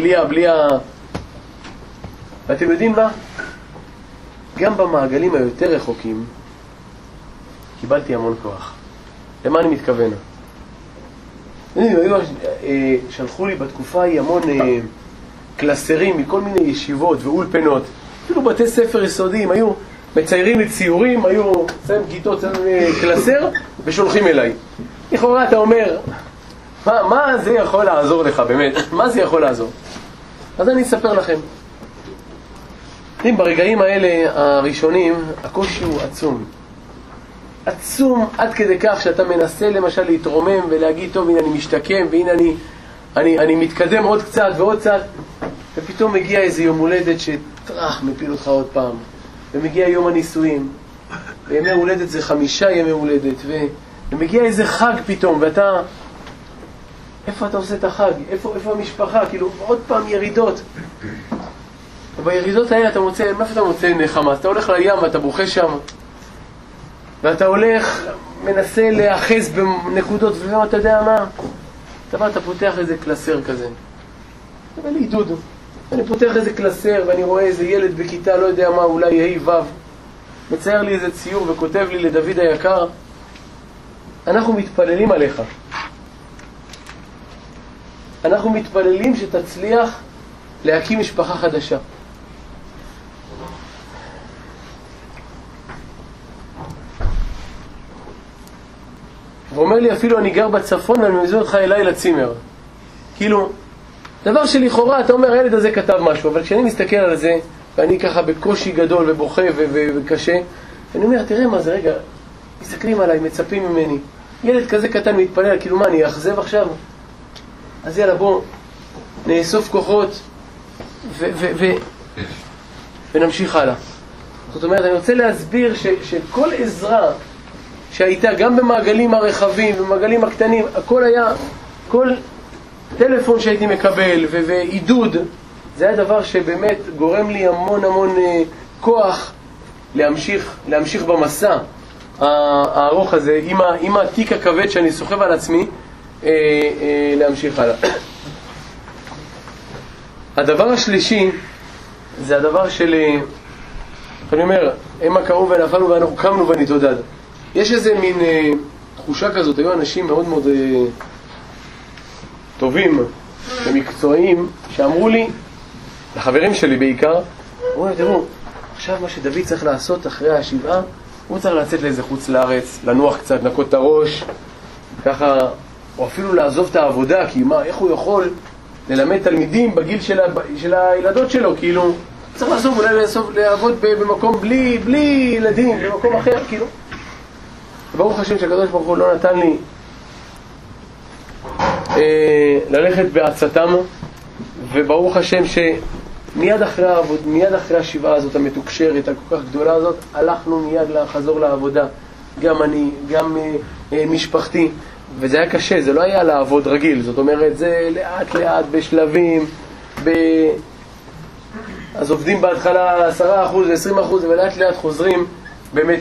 ואתם יודעים מה? גם במעגלים היותר רחוקים, קיבלתי המון כוח. למה אני מתכוון? שלחו לי בתקופה ההיא המון קלסרים מכל מיני ישיבות ואולפנות. אפילו בתי ספר יסודיים, היו מציירים לי ציורים, היו שמים כיתות קלסר ושולחים אליי. לכאורה אתה אומר, מה זה יכול לעזור לך באמת? מה זה יכול לעזור? אז אני אספר לכם. ברגעים האלה הראשונים, הקושי הוא עצום. עצום עד כדי כך שאתה מנסה למשל להתרומם ולהגיד, טוב, הנה אני משתקם, והנה אני מתקדם עוד קצת ועוד קצת, ופתאום מגיע איזה יום הולדת שטרח מפיל אותך עוד פעם, ומגיע יום הנישואים, וימי הולדת זה 5 ימי הולדת, ומגיע איזה חג פתאום, ואתה, איפה אתה עושה את החג? איפה המשפחה? כאילו, עוד פעם ירידות. ובירידות האלה אתה מוצא, מאיפה אתה מוצא נחמה? אתה הולך לים ואתה בוכה שם, ואתה הולך, מנסה להאחז בנקודות, וגם אתה יודע מה? אתה פותח איזה קלסר כזה. אבל לי עידוד. אני פותח איזה קלסר ואני רואה איזה ילד בכיתה, לא יודע מה, אולי ה' ו', מצייר לי איזה ציור וכותב לי לדוד היקר, אנחנו מתפללים עליך. אנחנו מתפללים שתצליח להקים משפחה חדשה. ואומר לי אפילו אני גר בצפון ואני מזמין אותך אליי לצימר. כאילו, דבר שלכאורה אתה אומר הילד הזה כתב משהו, אבל כשאני מסתכל על זה ואני ככה בקושי גדול ובוכה וקשה, אני אומר תראה מה זה, רגע, מסתכלים עליי, מצפים ממני, ילד כזה קטן מתפלל, כאילו מה, אני אאכזב עכשיו? אז יאללה בוא נאסוף כוחות ונמשיך הלאה. זאת אומרת, אני רוצה להסביר שכל עזרה שהייתה גם במעגלים הרחבים ובמעגלים הקטנים, הכל היה, כל טלפון שהייתי מקבל ועידוד, זה היה דבר שבאמת גורם לי המון כוח להמשיך במסע הארוך הזה, עם התיק הכבד שאני סוחב על עצמי, להמשיך הלאה. הדבר השלישי זה הדבר של, אני אומר, המה קראו ונפלנו ואנחנו קמנו ונתעודד. יש איזה מין תחושה כזאת, היו אנשים מאוד טובים ומקצועיים שאמרו לי, לחברים שלי בעיקר, אמרו לי, תראו, עכשיו מה שדוד צריך לעשות אחרי השבעה, הוא צריך לצאת לאיזה חוץ לארץ, לנוח קצת, נקות את הראש, ככה, או אפילו לעזוב את העבודה, כי מה, איך הוא יכול ללמד תלמידים בגיל של הילדות שלו, כאילו, צריך לעזוב, אולי לעבוד במקום בלי ילדים, במקום אחר, כאילו. ברוך השם שהקדוש ברוך הוא לא נתן לי ללכת בעצתם, וברוך השם שמיד אחרי השבעה הזאת המתוקשרת, הכל כך גדולה הזאת, הלכנו מיד לחזור לעבודה, גם אני, גם משפחתי, וזה היה קשה, זה לא היה לעבוד רגיל, זאת אומרת, זה לאט לאט בשלבים, אז עובדים בהתחלה 10% ו-20%, ולאט לאט חוזרים באמת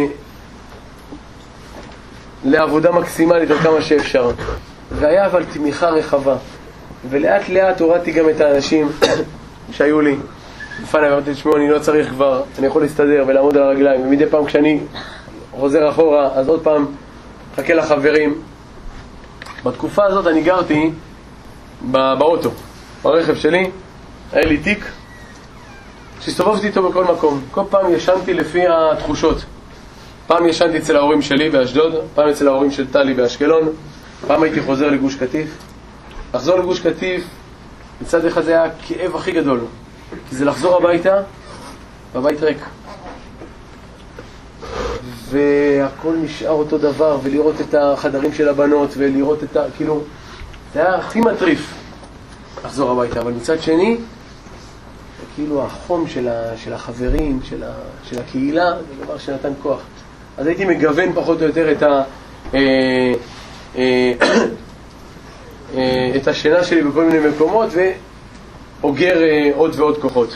לעבודה מקסימלית עד כמה שאפשר. והיה אבל תמיכה רחבה, ולאט לאט הורדתי גם את האנשים שהיו לי לפני, ואמרתי, תשמעו, אני לא צריך כבר, אני יכול להסתדר ולעמוד על הרגליים, ומדי פעם כשאני חוזר אחורה, אז עוד פעם חכה לחברים. בתקופה הזאת אני גרתי באוטו, ברכב שלי, היה לי תיק שהסתובבתי איתו בכל מקום. כל פעם ישנתי לפי התחושות. פעם ישנתי אצל ההורים שלי באשדוד, פעם אצל ההורים של טלי באשקלון, פעם הייתי חוזר לגוש קטיף. לחזור לגוש קטיף, מצד אחד זה היה הכאב הכי גדול, כי זה לחזור הביתה, והבית ריק. והכל נשאר אותו דבר, ולראות את החדרים של הבנות, ולראות את כאילו, זה היה הכי מטריף לחזור הביתה. אבל מצד שני, כאילו החום של החברים, של הקהילה, זה דבר שנתן כוח. אז הייתי מגוון פחות או יותר את השינה שלי בכל מיני מקומות, ואוגר עוד ועוד כוחות.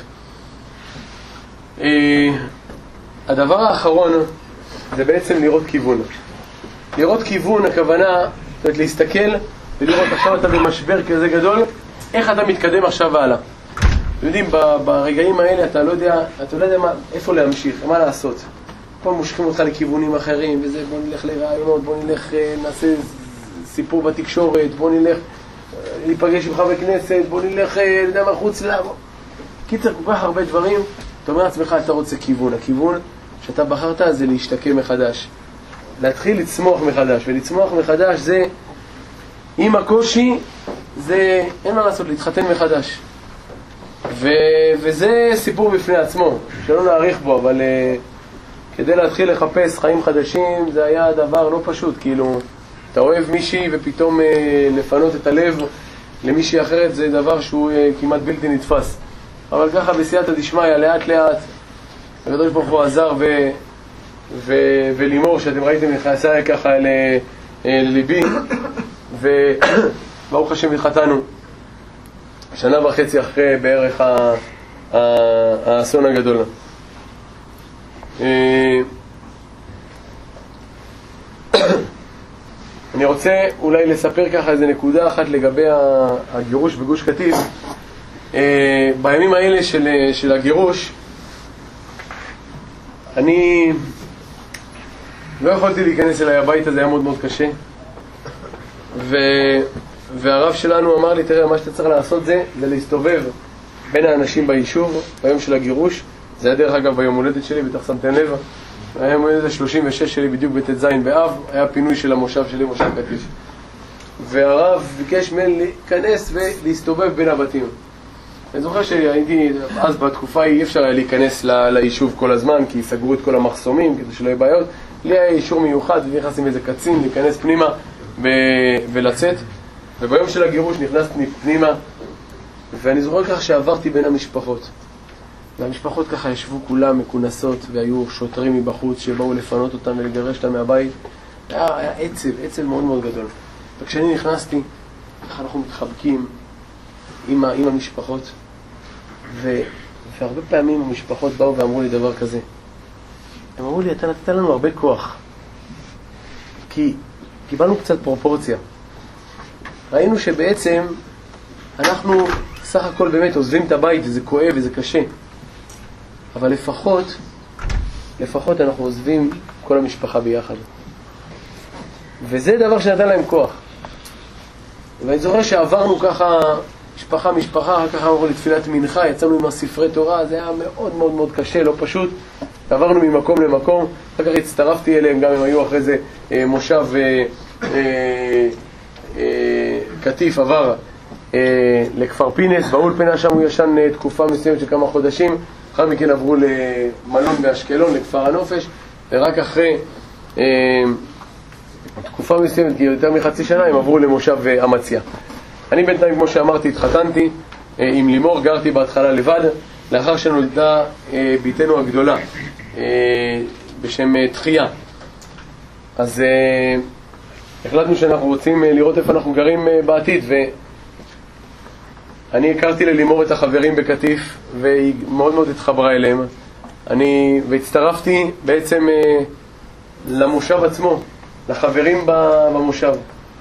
הדבר האחרון זה בעצם לראות כיוון. לראות כיוון, הכוונה, זאת אומרת, להסתכל ולראות עכשיו אתה במשבר כזה גדול, איך אתה מתקדם עכשיו והלאה. אתם יודעים, ברגעים האלה אתה לא יודע איפה להמשיך, מה לעשות. פה מושכים אותך לכיוונים אחרים, וזה, בוא נלך לרעיונות, בוא נלך, נעשה סיפור בתקשורת, בוא נלך להיפגש עם חברי כנסת, בוא נלך, יודע מה, חוץ לה. קיצר, כל כך הרבה דברים, אתה אומר לעצמך, אתה רוצה כיוון. הכיוון שאתה בחרת זה להשתקם מחדש. להתחיל לצמוח מחדש, ולצמוח מחדש זה, עם הקושי, זה, אין מה לעשות, להתחתן מחדש. וזה סיפור בפני עצמו, שלא נעריך בו, אבל כדי להתחיל לחפש חיים חדשים, זה היה דבר לא פשוט, כאילו, אתה אוהב מישהי ופתאום לפנות את הלב למישהי אחרת, זה דבר שהוא כמעט בלתי נתפס. אבל ככה בסייעתא דשמיא, לאט לאט, הקדוש ברוך הוא עזר ולימור, שאתם ראיתם, נכנסה ככה לליבי, וברוך השם התחתנו. 1.5 שנה אחרי בערך האסון הגדול. אני רוצה אולי לספר ככה איזה נקודה אחת לגבי הגירוש בגוש קטיף. בימים האלה של הגירוש, אני לא יכולתי להיכנס אליי הביתה, זה היה מאוד מאוד קשה. והרב שלנו אמר לי, תראה, מה שאתה צריך לעשות זה להסתובב בין האנשים ביישוב ביום של הגירוש. זה היה דרך אגב ביום הולדת שלי, בטח שמתם לב, היה יום הולדת 36 שלי בדיוק בט"ז באב, היה פינוי של המושב שלי, מושב קטיף. והרב ביקש ממני להיכנס ולהסתובב בין הבתים. אני זוכר שהייתי, אז בתקופה אי אפשר היה להיכנס ליישוב כל הזמן, כי סגרו את כל המחסומים כדי שלא יהיו בעיות. לי היה אישור מיוחד ונכנס עם איזה קצין להיכנס פנימה ולצאת. וביום של הגירוש נכנסתי פנימה, ואני זוכר כך שעברתי בין המשפחות. והמשפחות ככה ישבו כולם מכונסות, והיו שוטרים מבחוץ שבאו לפנות אותם ולגרש אותם מהבית. היה עצב מאוד מאוד גדול. וכשאני נכנסתי, ככה אנחנו מתחבקים עם המשפחות, והרבה פעמים המשפחות באו ואמרו לי דבר כזה. הם אמרו לי, אתה נתת לנו הרבה כוח, כי קיבלנו קצת פרופורציה. ראינו שבעצם אנחנו סך הכל באמת עוזבים את הבית, וזה כואב וזה קשה. אבל לפחות אנחנו עוזבים כל המשפחה ביחד. וזה דבר שנתן להם כוח. ואני זוכר שעברנו ככה משפחה, ככה אמרו לי תפילת מנחה, יצאנו עם הספרי תורה, זה היה מאוד מאוד מאוד קשה, לא פשוט. עברנו ממקום למקום, אחר כך הצטרפתי אליהם, גם הם היו אחרי זה מושב קטיף עבר לכפר פינס, באולפנה שם הוא ישן תקופה מסוימת של כמה חודשים, אחר מכן עברו למלון באשקלון, לכפר הנופש, ורק אחרי תקופה מסוימת, כי יותר מחצי שנה, הם עברו למושב אמציה. אני בינתיים, כמו שאמרתי, התחתנתי עם לימור, גרתי בהתחלה לבד, לאחר שנולדה ביתנו הגדולה, בשם תחייה. אז החלטנו שאנחנו רוצים לראות איפה אנחנו גרים בעתיד, ואני הכרתי ללימור את החברים בקטיף, והיא מאוד מאוד התחברה אליהם. והצטרפתי בעצם למושב עצמו, לחברים במושב.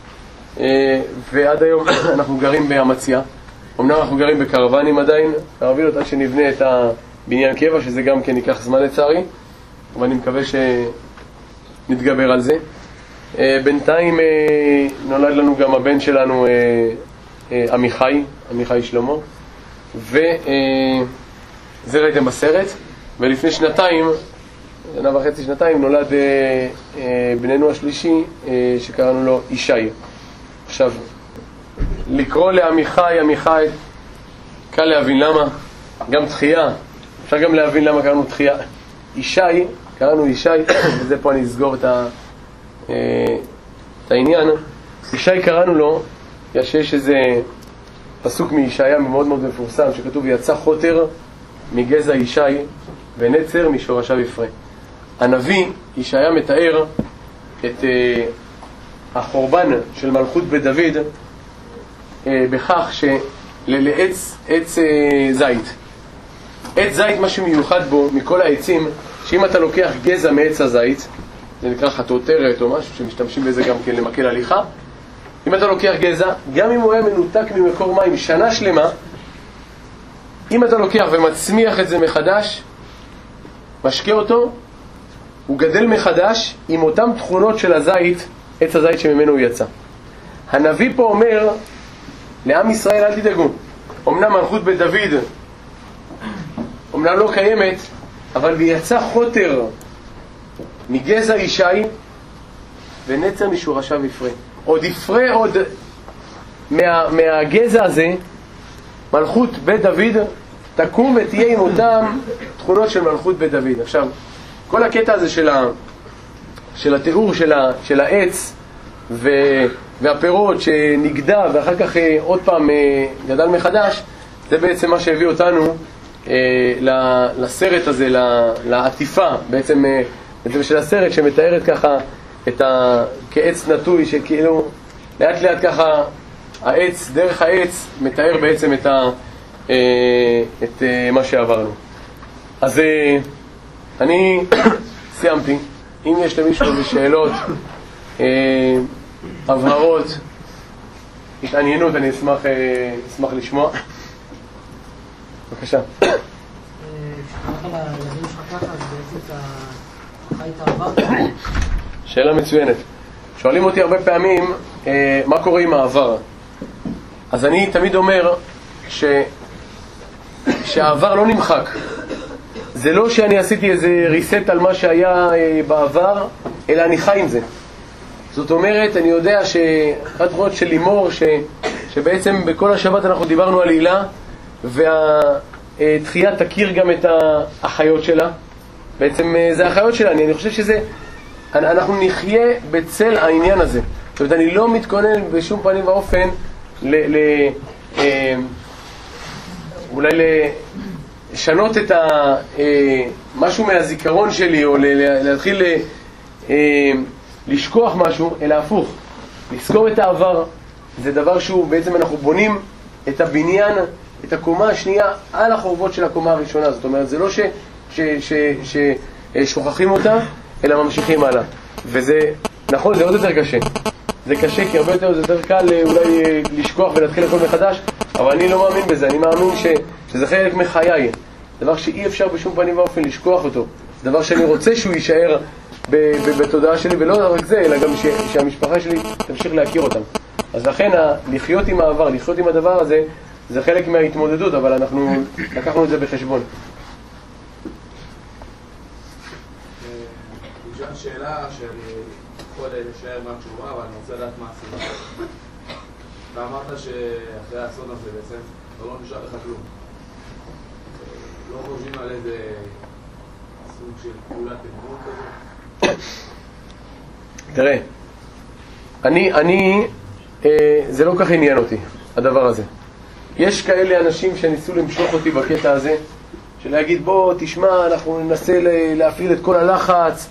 ועד היום אנחנו גרים באמציה. אמנם אנחנו גרים בקרוונים עדיין, קרווילות עד שנבנה את הבניין קבע, שזה גם כן ייקח זמן לצערי, אבל אני מקווה שנתגבר על זה. בינתיים נולד לנו גם הבן שלנו, עמיחי שלמה, וזה ראיתם בסרט. ולפני שנתיים, שנה וחצי, שנתיים, נולד בננו השלישי, שקראנו לו ישי. עכשיו, לקרוא לעמיחי, קל להבין למה, גם תחייה, אפשר גם להבין למה קראנו תחייה. ישי, קראנו ישי, וזה פה אני אסגור את העניין. ישי קראנו לו, יש איזה פסוק מישעיה מאוד מאוד מפורסם, שכתוב, יצא חוטר מגזע ישי ונצר משורשיו יפרה. הנביא ישעיה מתאר את החורבן של מלכות בית דוד בכך שלעץ זית. עץ זית, מה שמיוחד בו מכל העצים, שאם אתה לוקח גזע מעץ הזית, זה נקרא חטוטרת או משהו שמשתמשים בזה גם כן למקל הליכה, אם אתה לוקח גזע, גם אם הוא היה מנותק ממקור מים שנה שלמה, אם אתה לוקח ומצמיח את זה מחדש, משקה אותו, הוא גדל מחדש עם אותם תכונות של הזית, עץ הזית שממנו הוא יצא. הנביא פה אומר לעם ישראל, אל תדאגו, אמנם מלכות בית דוד אמנם לא קיימת, אבל ויצא חוטר מגזע ישי ונצר משורשיו יפרה. עוד יפרה עוד מהגזע הזה, מלכות בית דוד תקום ותהיה עם אותם תכונות של מלכות בית דוד. עכשיו, כל הקטע הזה של התיאור של העץ והפירות שנגדע ואחר כך עוד פעם גדל מחדש, זה בעצם מה שהביא אותנו לסרט הזה, לעטיפה בעצם של הסרט, שמתארת ככה כעץ נטוי, שכאילו לאט לאט ככה העץ, דרך העץ מתאר בעצם את מה שעברנו. אז אני סיימתי. אם יש למישהו איזה שאלות, הבהרות, התעניינות, אני אשמח לשמוע. בבקשה. כשאתה לילדים שלך ככה, אז בעצם אתה חי את העבר? שאלה מצוינת. שואלים אותי הרבה פעמים מה קורה עם העבר. אז אני תמיד אומר שהעבר לא נמחק. זה לא שאני עשיתי איזה ריסט על מה שהיה בעבר, אלא אני חי עם זה. זאת אומרת, אני יודע שאחת תכונות של לימור, שבעצם בכל השבת אנחנו דיברנו על הילה, והתחייה תכיר גם את האחיות שלה. בעצם זה האחיות שלה. אני חושב שזה, אנחנו נחיה בצל העניין הזה. זאת אומרת, אני לא מתכונן בשום פנים ואופן אולי לשנות את משהו מהזיכרון שלי, או להתחיל לשכוח משהו, אלא הפוך. לזכור את העבר, זה דבר שהוא בעצם אנחנו בונים את הבניין, את הקומה השנייה על החורבות של הקומה הראשונה. זאת אומרת, זה לא ששוכחים אותה, אלא ממשיכים הלאה. וזה, נכון, זה עוד יותר קשה. זה קשה כי הרבה יותר קל אולי לשכוח ולהתחיל הכל מחדש, אבל אני לא מאמין בזה. אני מאמין שזה חלק מחיי. דבר שאי אפשר בשום פנים ואופן לשכוח אותו. זה דבר שאני רוצה שהוא יישאר בתודעה שלי, ולא רק זה, אלא גם שהמשפחה שלי תמשיך להכיר אותם. אז לכן, לחיות עם העבר, לחיות עם הדבר הזה, זה חלק מההתמודדות, אבל אנחנו לקחנו את זה בחשבון. ישאל שאלה שאני יכול לשער מהתשובה, אבל אני רוצה לדעת מה הסיבה. אתה אמרת שאחרי האסון הזה בעצם לא נשאר לך כלום. לא חושבים על איזה סוג של פעולת תגמול כזה? תראה, זה לא כך עניין אותי, הדבר הזה. יש כאלה אנשים שניסו למשוך אותי בקטע הזה, של להגיד בוא תשמע, אנחנו ננסה להפעיל את כל הלחץ,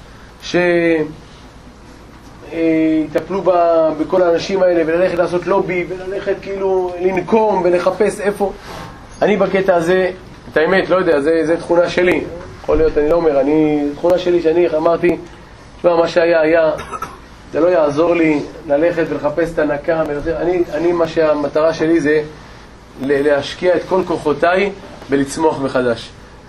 שיטפלו בכל האנשים האלה, וללכת לעשות לובי, וללכת כאילו לנקום ולחפש איפה. אני בקטע הזה, את האמת, לא יודע, זה תכונה שלי. יכול להיות, אני לא אומר, תכונה שלי שאני אמרתי, תשמע, מה שהיה היה, זה לא יעזור לי ללכת ולחפש את הנקה. מה שהמטרה שלי זה להשקיע את כל כוחותיי ולצמוח מחדש.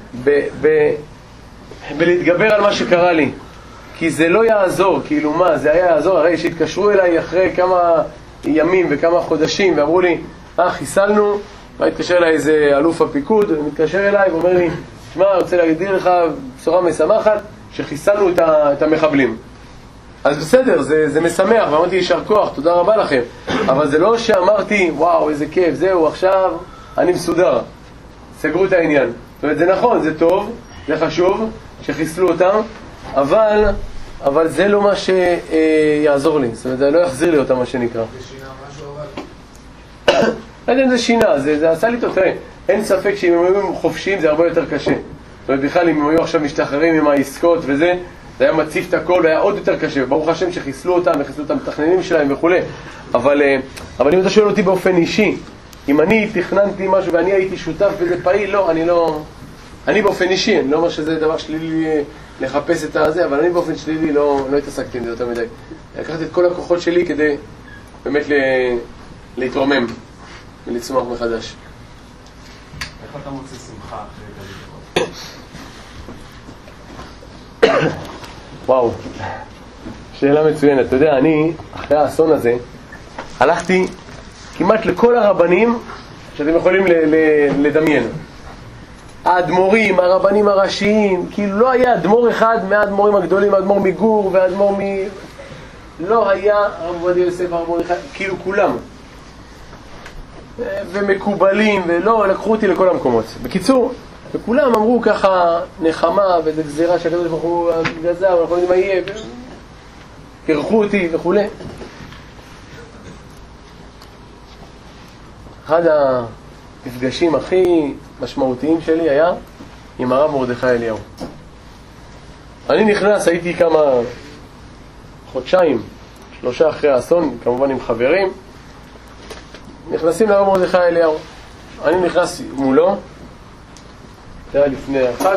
ולהתגבר על מה שקרה לי. כי זה לא יעזור, כאילו מה, זה היה יעזור, הרי שהתקשרו אליי אחרי כמה ימים וכמה חודשים ואמרו לי, חיסלנו, והתקשר אליי איזה אלוף הפיקוד, הוא מתקשר אליי ואומר לי, תשמע, אני רוצה להגדיר לך בשורה משמחת שחיסלנו את המחבלים. אז בסדר, זה משמח, ואמרתי יישר כוח, תודה רבה לכם. אבל זה לא שאמרתי, וואו, איזה כיף, זהו, עכשיו אני מסודר. סגרו את העניין. זאת אומרת, זה נכון, זה טוב, זה חשוב, שחיסלו אותם, אבל זה לא מה שיעזור לי. זאת אומרת, זה לא יחזיר לי אותם, מה שנקרא. זה שינה משהו אבל? לא יודע אם זה שינה, זה עשה לי טוב. תראה, אין ספק שאם הם היו חופשיים זה הרבה יותר קשה. זאת אומרת, בכלל, אם הם היו עכשיו משתחררים עם העסקות וזה, זה היה מציף את הכל והיה עוד יותר קשה. ברוך השם שחיסלו אותם וחיסלו את המתכננים שלהם וכו'. אבל אם אתה שואל אותי באופן אישי, אם אני תכננתי משהו ואני הייתי שותף וזה פעיל, אני באופן אישי, אני לא אומר שזה דבר שלילי לחפש את הזה, אבל אני באופן שלילי לא התעסקתי עם זה יותר מדי. לקחתי את כל הכוחות שלי כדי באמת להתרומם ולצמוח מחדש. איך אתה מוצא שמחה אחרי כזה דבר? וואו, שאלה מצוינת. אתה יודע, אני, אחרי האסון הזה, הלכתי כמעט לכל הרבנים שאתם יכולים לדמיין. האדמו"רים, הרבנים הראשיים, כאילו לא היה אדמו"ר אחד מהאדמו"רים הגדולים, אדמו"ר מגור ואדמו"ר לא היה הרב עובדיה יוסף, הרב אחד, כאילו כולם. ומקובלים, ולא, לקחו אותי לכל המקומות. בקיצור, וכולם אמרו ככה נחמה וזה גזירה שהקדוש ברוך הוא גזר, ואנחנו יודעים מה יהיה, קרחו אותי וכו'. אחד המפגשים הכי משמעותיים שלי היה עם הרב מרדכי אליהו. אני נכנס, הייתי כמה חודשיים, 3 אחרי האסון, כמובן עם חברים, נכנסים לרב מרדכי אליהו. אני נכנס מולו, זה היה לפני החג,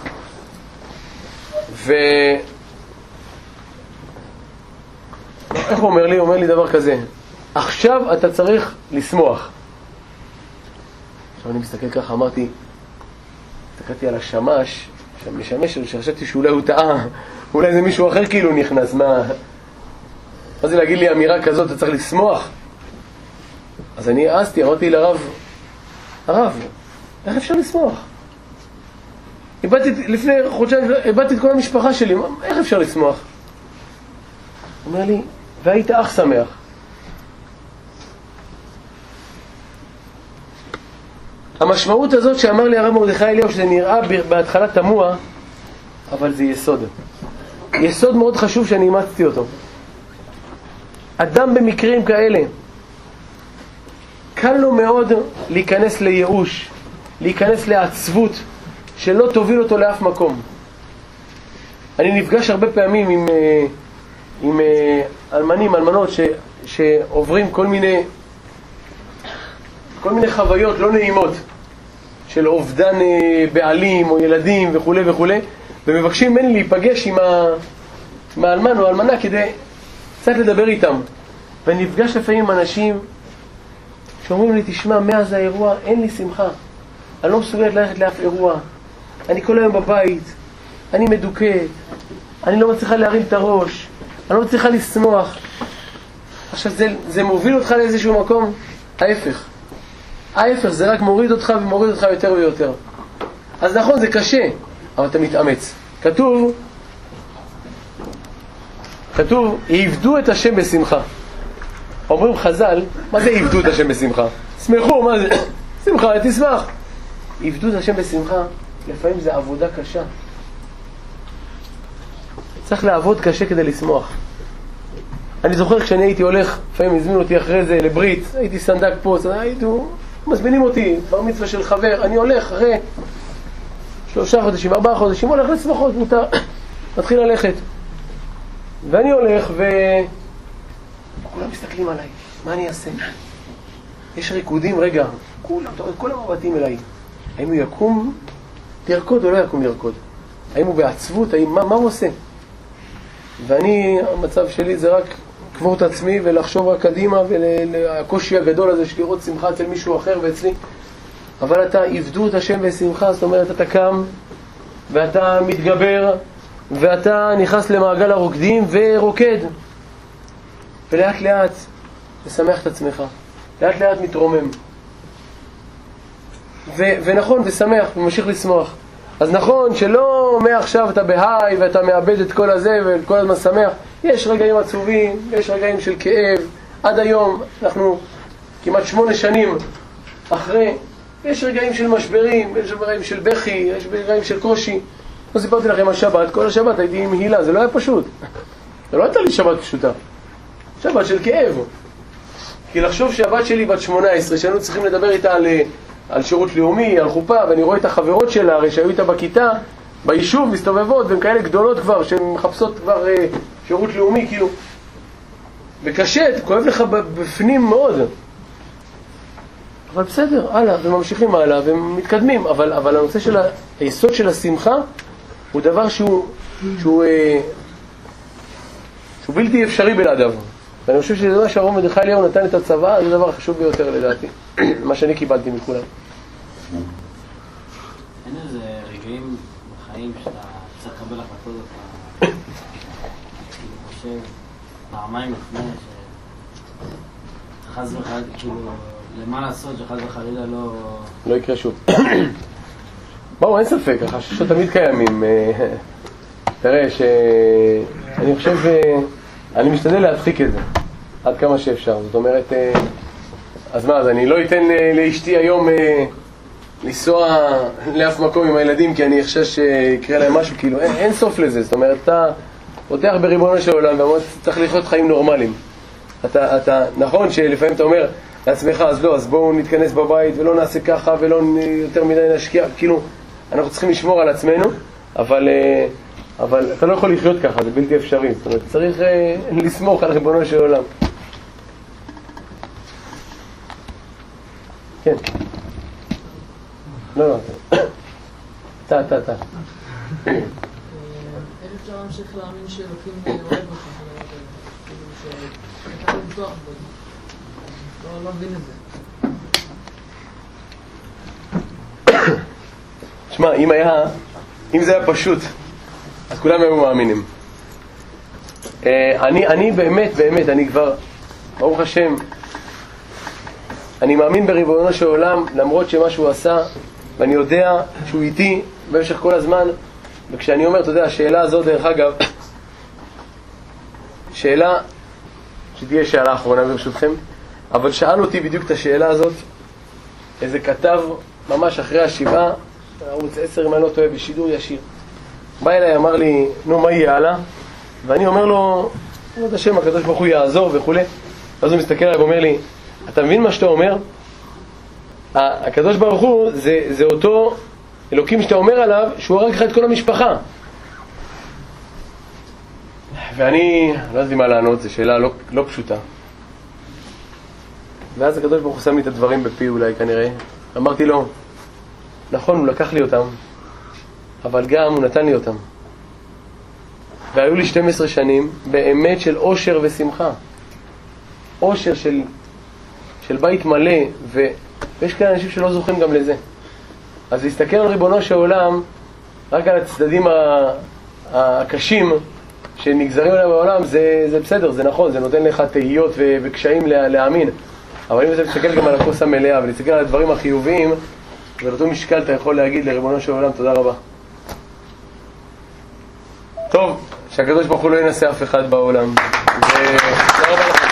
איך הוא אומר לי? הוא אומר לי דבר כזה, עכשיו אתה צריך לשמוח. עכשיו אני מסתכל ככה, הסתכלתי על השמש, שהמשמש שלו, שחשבתי שאולי הוא טעה, אולי זה מישהו אחר כאילו נכנס, מה זה להגיד לי אמירה כזאת, אתה צריך לשמוח? אז אני העזתי, אמרתי לרב, הרב, איך אפשר לשמוח? לפני חודשיים, איבדתי את כל המשפחה שלי, איך אפשר לשמוח? הוא אומר לי, והיית אך שמח. המשמעות הזאת שאמר לי הרב מרדכי אליהו, שזה נראה בהתחלה תמוה, אבל זה יסוד. יסוד מאוד חשוב שאני אימצתי אותו. אדם במקרים כאלה, קל לו מאוד להיכנס לייאוש, להיכנס לעצבות, שלא תוביל אותו לאף מקום. אני נפגש הרבה פעמים עם אלמנים, אלמנות שעוברים כל מיני חוויות לא נעימות של אובדן בעלים או ילדים וכו' וכו', ומבקשים ממני להיפגש עם האלמן או האלמנה כדי קצת לדבר איתם. ואני נפגש לפעמים עם אנשים שאומרים לי, תשמע, מאז האירוע אין לי שמחה, אני לא מסוגלת ללכת לאף אירוע, אני כל היום בבית, אני מדוכאת, אני לא מצליחה להרים את הראש, אני לא מצליחה לשמוח. עכשיו זה מוביל אותך לאיזשהו מקום? ההפך, זה רק מוריד אותך ומוריד אותך יותר ויותר. אז נכון, זה קשה, אבל אתה מתאמץ. כתוב, יעבדו את השם בשמחה. אומרים חז"ל, מה זה יעבדו את השם בשמחה? שמחו, מה זה? שמחה, תשמח. יעבדו את השם בשמחה, לפעמים זה עבודה קשה. צריך לעבוד קשה כדי לשמוח. אני זוכר כשאני הייתי הולך, לפעמים הזמינו אותי אחרי זה לברית, הייתי סנדק פה, הייתו, מזמינים אותי, בר מצווה של חבר, אני הולך אחרי 3 חודשים, 4 חודשים, הולך לשמחות, מותר, מתחיל ללכת. ואני הולך כולם מסתכלים עליי, מה אני אעשה? יש ריקודים, רגע, כל המבטים אליי. האם הוא יקום לרקוד או לא יקום לרקוד? האם הוא בעצבות? מה הוא עושה? ואני, המצב שלי זה רק קבור את עצמי ולחשוב רק קדימה, והקושי הגדול הזה של לראות שמחה אצל מישהו אחר ואצלי. אבל אתה עבדו את השם בשמחה, זאת אומרת, אתה קם ואתה מתגבר ואתה נכנס למעגל הרוקדים ורוקד. ולאט לאט לשמח את עצמך, לאט לאט מתרומם. ונכון, ושמח, וממשיך לשמוח. אז נכון שלא מעכשיו אתה בהיי ואתה מאבד את כל הזה וכל הזמן שמח. יש רגעים עצובים, יש רגעים של כאב. עד היום, אנחנו כמעט 8 שנים אחרי, יש רגעים של משברים, יש רגעים של בכי, יש רגעים של קושי. לא סיפרתי לכם השבת, כל השבת הייתי עם הילה, זה לא היה פשוט. זה לא הייתה לי שבת פשוטה. שבת של כאב. כי לחשוב שהבת שלי בת 18, שהיינו צריכים לדבר איתה על שירות לאומי, על חופה, ואני רואה את החברות שלה, הרי שהיו איתה בכיתה, ביישוב, מסתובבות, והן כאלה גדולות כבר, שהן מחפשות כבר שירות לאומי, כאילו. וקשה, כואב לך בפנים מאוד. אבל בסדר, הלאה, וממשיכים הלאה, ומתקדמים. אבל הנושא של היסוד של השמחה, הוא דבר שהוא בלתי אפשרי בלעדיו. ואני חושב שזה מה שהרב מרדכי אליהו נתן את הצבא, זה דבר חשוב ביותר לדעתי, מה שאני קיבלתי מכולם. אין איזה רגעים בחיים שאתה צריך לקבל החלטות, אתה חושב פעמיים לפני שחס וחלילה, כאילו, למה לעשות שחס וחלילה לא יקרה שוב. בואו, אין ספק, החששות תמיד קיימים. תראה שאני חושב אני משתדל להדחיק את זה עד כמה שאפשר. זאת אומרת, אז מה, אז אני לא אתן לאשתי היום לנסוע לאף מקום עם הילדים, כי אני חושב שיקרה להם משהו, כאילו אין סוף לזה. זאת אומרת, אתה פותח בריבונו של עולם ואומר, צריך לחיות חיים נורמליים. אתה נכון שלפעמים אתה אומר לעצמך, אז לא, אז בואו נתכנס בבית ולא נעשה ככה ולא יותר מדי נשקיע, כאילו אנחנו צריכים לשמור על עצמנו, אבל אתה לא יכול לחיות ככה, זה בלתי אפשרי. זאת אומרת, צריך לסמוך על ריבונו של עולם. כן. לא. אתה. איך אפשר להמשיך להאמין שאלוקים אוהב אותך? שאתה לא בטוח בו. לא מבין את זה. תשמע, אם זה היה פשוט, אז כולם היו מאמינים. אני באמת, אני כבר, ברוך השם, אני מאמין בריבונו של עולם, למרות שמה שהוא עשה, ואני יודע שהוא איתי במשך כל הזמן. וכשאני אומר, אתה יודע, השאלה הזאת, דרך אגב, שאלה שתהיה שאלה אחרונה ברשותכם, אבל שאל אותי בדיוק את השאלה הזאת איזה כתב ממש אחרי השבעה, ערוץ 10 אם אני לא טועה, בשידור ישיר. בא אליי, אמר לי, נו, מה יהיה הלאה? ואני אומר לו, לא יודע שם, הקדוש ברוך הוא יעזור וכו'. אז הוא מסתכל עליי ואומר לי, אתה מבין מה שאתה אומר? הקדוש ברוך הוא זה אותו אלוקים שאתה אומר עליו, שהוא הרג לך את כל המשפחה. ואני לא יודעת מה לענות, זו שאלה לא פשוטה. ואז הקדוש ברוך הוא שם לי את הדברים בפי אולי כנראה. אמרתי לו, נכון, הוא לקח לי אותם, אבל גם הוא נתן לי אותם. והיו לי 12 שנים באמת של אושר ושמחה. אושר של בית מלא, ויש כאלה אנשים שלא זוכים גם לזה. אז להסתכל על ריבונו של עולם, רק על הצדדים הקשים שנגזרים עליהם בעולם, זה בסדר, זה נכון, זה נותן לך תהיות וקשיים להאמין. אבל אם אתה מסתכל גם על הכוס המלאה ולהסתכל על הדברים החיוביים, ולאותו משקל אתה יכול להגיד לריבונו של עולם תודה רבה. טוב, שהקדוש ברוך הוא לא ינסה אף אחד בעולם. תודה רבה לכם.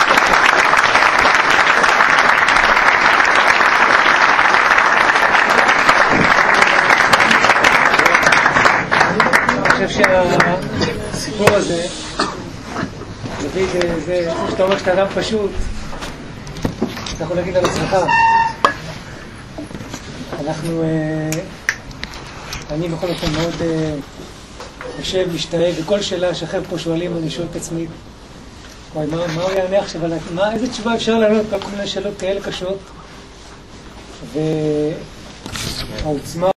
אני חושב שהסיפור הזה דוד, זה שאתה אומר שאתה אדם פשוט, אתה יכול להגיד על עצמך. אני בכל אופן מאוד חושב, משתהה, וכל שאלה שאחר פה שואלים, אני שואל את עצמי, וואי, מה הוא יענה עכשיו? איזה תשובה אפשר לענות? כל מיני שאלות כאלה קשות. והעוצמה